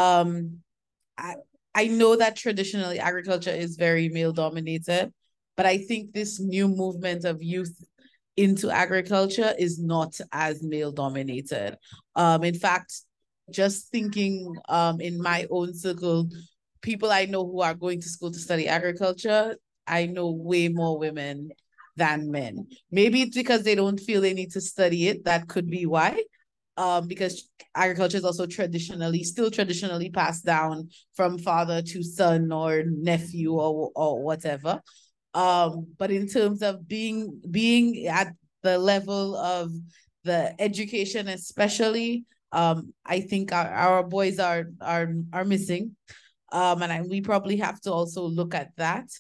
I know that traditionally agriculture is very male dominated, but I think this new movement of youth into agriculture is not as male dominated. In fact, just thinking in my own circle, people I know who are going to school to study agriculture, I know way more women than men. Maybe it's because they don't feel they need to study it. That could be why. Because agriculture is also still traditionally passed down from father to son or nephew or whatever. But in terms of being at the level of the education, especially, I think our boys are missing. And we probably have to also look at that,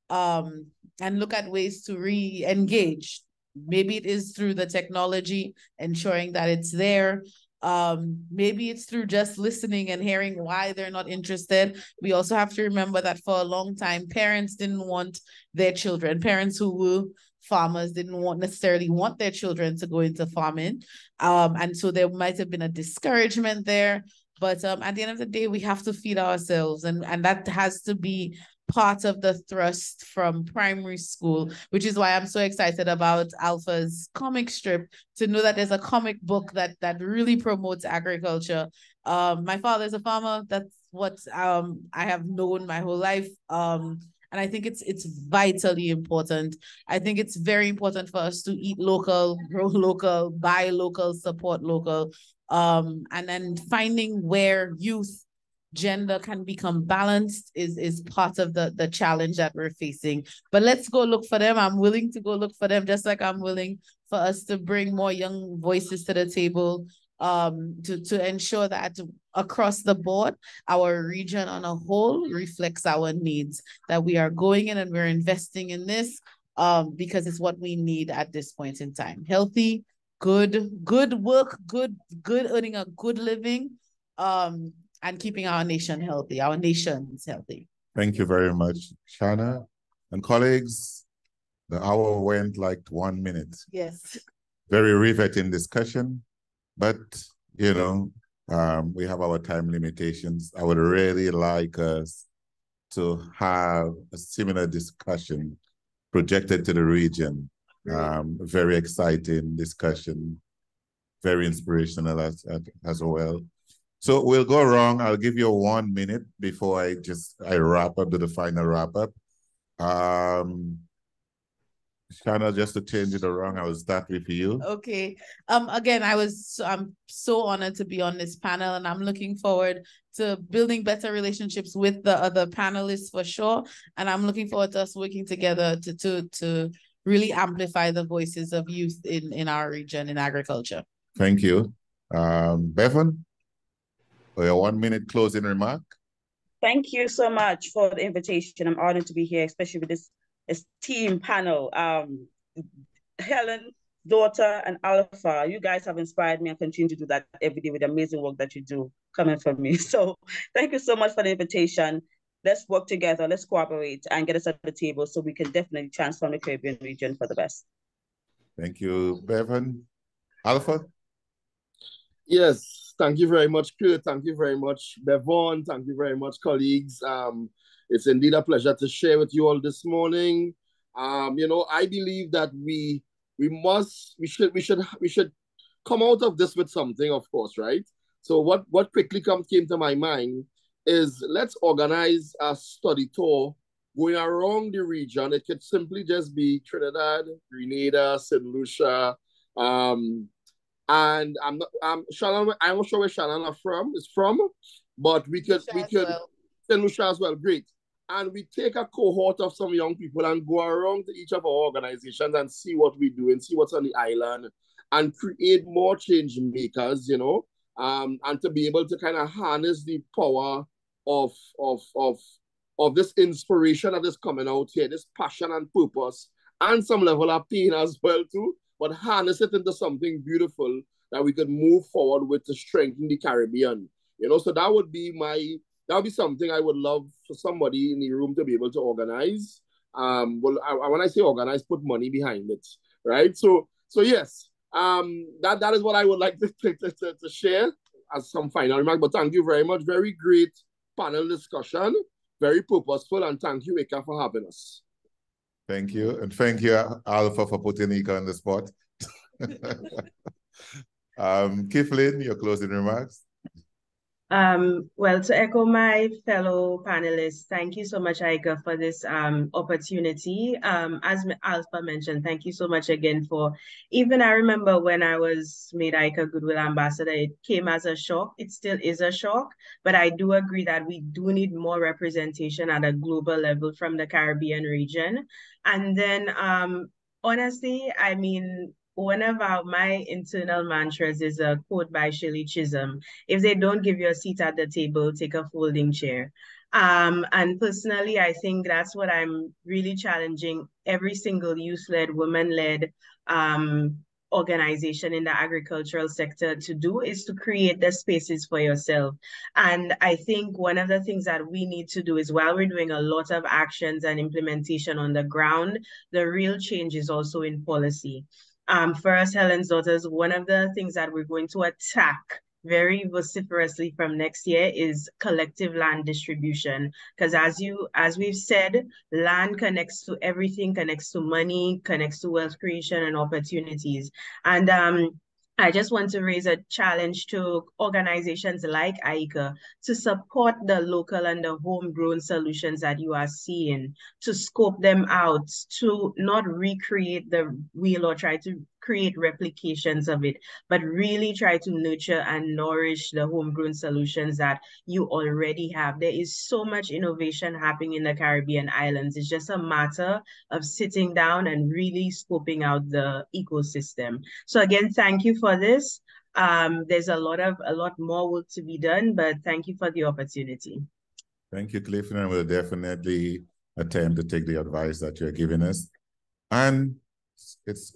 and look at ways to re-engage. Maybe it is through the technology, ensuring that it's there. Maybe it's through just listening and hearing why they're not interested. We also have to remember that for a long time, parents didn't want their children. Parents who were farmers didn't necessarily want their children to go into farming. And so there might have been a discouragement there. But at the end of the day, we have to feed ourselves. And that has to be part of the thrust from primary school, which is why I'm so excited about Alpha's comic strip, to know that there's a comic book that really promotes agriculture. My father is a farmer. That's what I have known my whole life. And I think it's vitally important. I think it's very important for us to eat local, grow local, buy local, support local, and then finding where youth gender can become balanced is part of the challenge that we're facing. But let's go look for them. I'm willing to go look for them, just like I'm willing for us to bring more young voices to the table, to ensure that across the board, our region on a whole reflects our needs, that we are going in and we're investing in this, because it's what we need at this point in time. Healthy, good work, good earning a good living, and keeping our nation healthy, our nations healthy. Thank you very much, Shanna. And colleagues, the hour went like 1 minute. Yes. Very riveting discussion, but we have our time limitations. I would really like us to have a similar discussion projected to the region. Very exciting discussion, very inspirational as well. So we'll go around. I'll give you 1 minute before I wrap up, do the final wrap up. Shanna, just to change it around, I will start with you. Okay. Again, I'm so honored to be on this panel, and I'm looking forward to building better relationships with the other panelists for sure. And I'm looking forward to us working together to really amplify the voices of youth in our region in agriculture. Thank you. Bevan, for your 1 minute closing remark. Thank you so much for the invitation. I'm honored to be here, especially with this esteemed panel. Helen, Daughter and Alpha, you guys have inspired me and continue to do that every day with the amazing work that you do coming from me. So thank you so much for the invitation. Let's work together, let's cooperate and get us at the table so we can definitely transform the Caribbean region for the best. Thank you, Bevan. Alpha? Yes, thank you very much, Kurt. Thank you very much, Bevan. Thank you very much, colleagues. It's indeed a pleasure to share with you all this morning. You know, I believe that we should come out of this with something, of course, right? So what quickly came to my mind is let's organize a study tour going around the region. It could simply just be Trinidad, Grenada, St. Lucia, and I'm not sure where Shannon is from, but we could St. Lucia as well, great. And we take a cohort of some young people and go around to each of our organizations and see what we do and see what's on the island and create more change makers, you know, and to be able to kind of harness the power of this inspiration that is coming out here, this passion and purpose, and some level of pain as well too, but harness it into something beautiful that we could move forward with to strengthen the Caribbean. You know, so that would be something I would love for somebody in the room to be able to organize. When I say organize, put money behind it, right? So yes, that is what I would like to share as some final remark. But thank you very much. Very great panel discussion, very purposeful, and thank you, Ika, for having us. Thank you, and thank you, Alpha, for putting Ika on the spot. Kiflin, your closing remarks. Well, to echo my fellow panelists, thank you so much, Aika, for this opportunity. As Alpha mentioned, thank you so much again for, even I remember when I was made Aika Goodwill Ambassador, it came as a shock. It still is a shock, but I do agree that we do need more representation at a global level from the Caribbean region. And then, honestly, I mean, one of my internal mantras is a quote by Shirley Chisholm: if they don't give you a seat at the table, take a folding chair. And personally, I think that's what I'm really challenging every single youth-led, women-led organization in the agricultural sector to do, is to create the spaces for yourself. And I think one of the things that we need to do is, while we're doing a lot of actions and implementation on the ground, the real change is also in policy. For us, Helen's Daughters, one of the things that we're going to attack very vociferously from next year is collective land distribution. Because as we've said, land connects to everything, connects to money, connects to wealth creation and opportunities. And I just want to raise a challenge to organizations like AICA to support the local and the homegrown solutions that you are seeing, to scope them out, to not recreate the wheel or try to create replications of it, but really try to nurture and nourish the homegrown solutions that you already have. There is so much innovation happening in the Caribbean islands. It's just a matter of sitting down and really scoping out the ecosystem. So again, thank you for this. There's a lot more work to be done, but thank you for the opportunity. Thank you, Clifton, and we'll definitely attempt to take the advice that you're giving us. And it's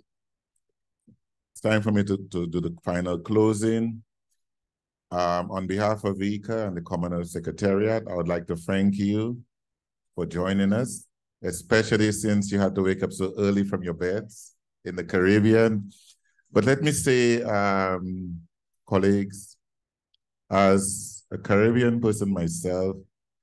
time for me to do the final closing. On behalf of ICA and the Commonwealth Secretariat, I would like to thank you for joining us, especially since you had to wake up so early from your beds in the Caribbean. But let me say, colleagues, as a Caribbean person myself,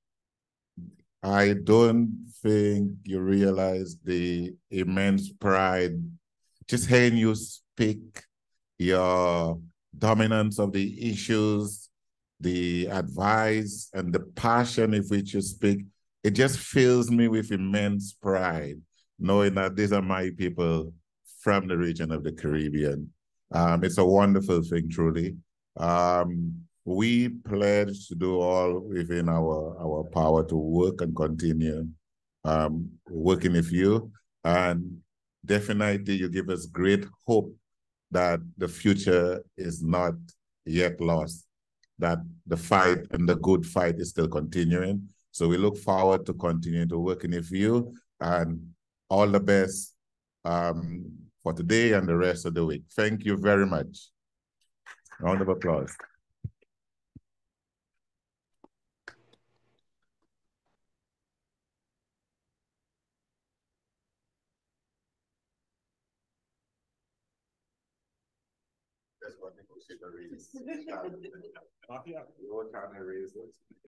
I don't think you realize the immense pride just hearing you speak, your dominance of the issues, the advice, and the passion with which you speak. It just fills me with immense pride, knowing that these are my people from the region of the Caribbean. It's a wonderful thing, truly. We pledge to do all within our power to work and continue working with you. And definitely you give us great hope that the future is not yet lost, that the fight and the good fight is still continuing. So we look forward to continuing to working with you, and all the best for today and the rest of the week. Thank you very much. Round of applause. That's what negotiator raise.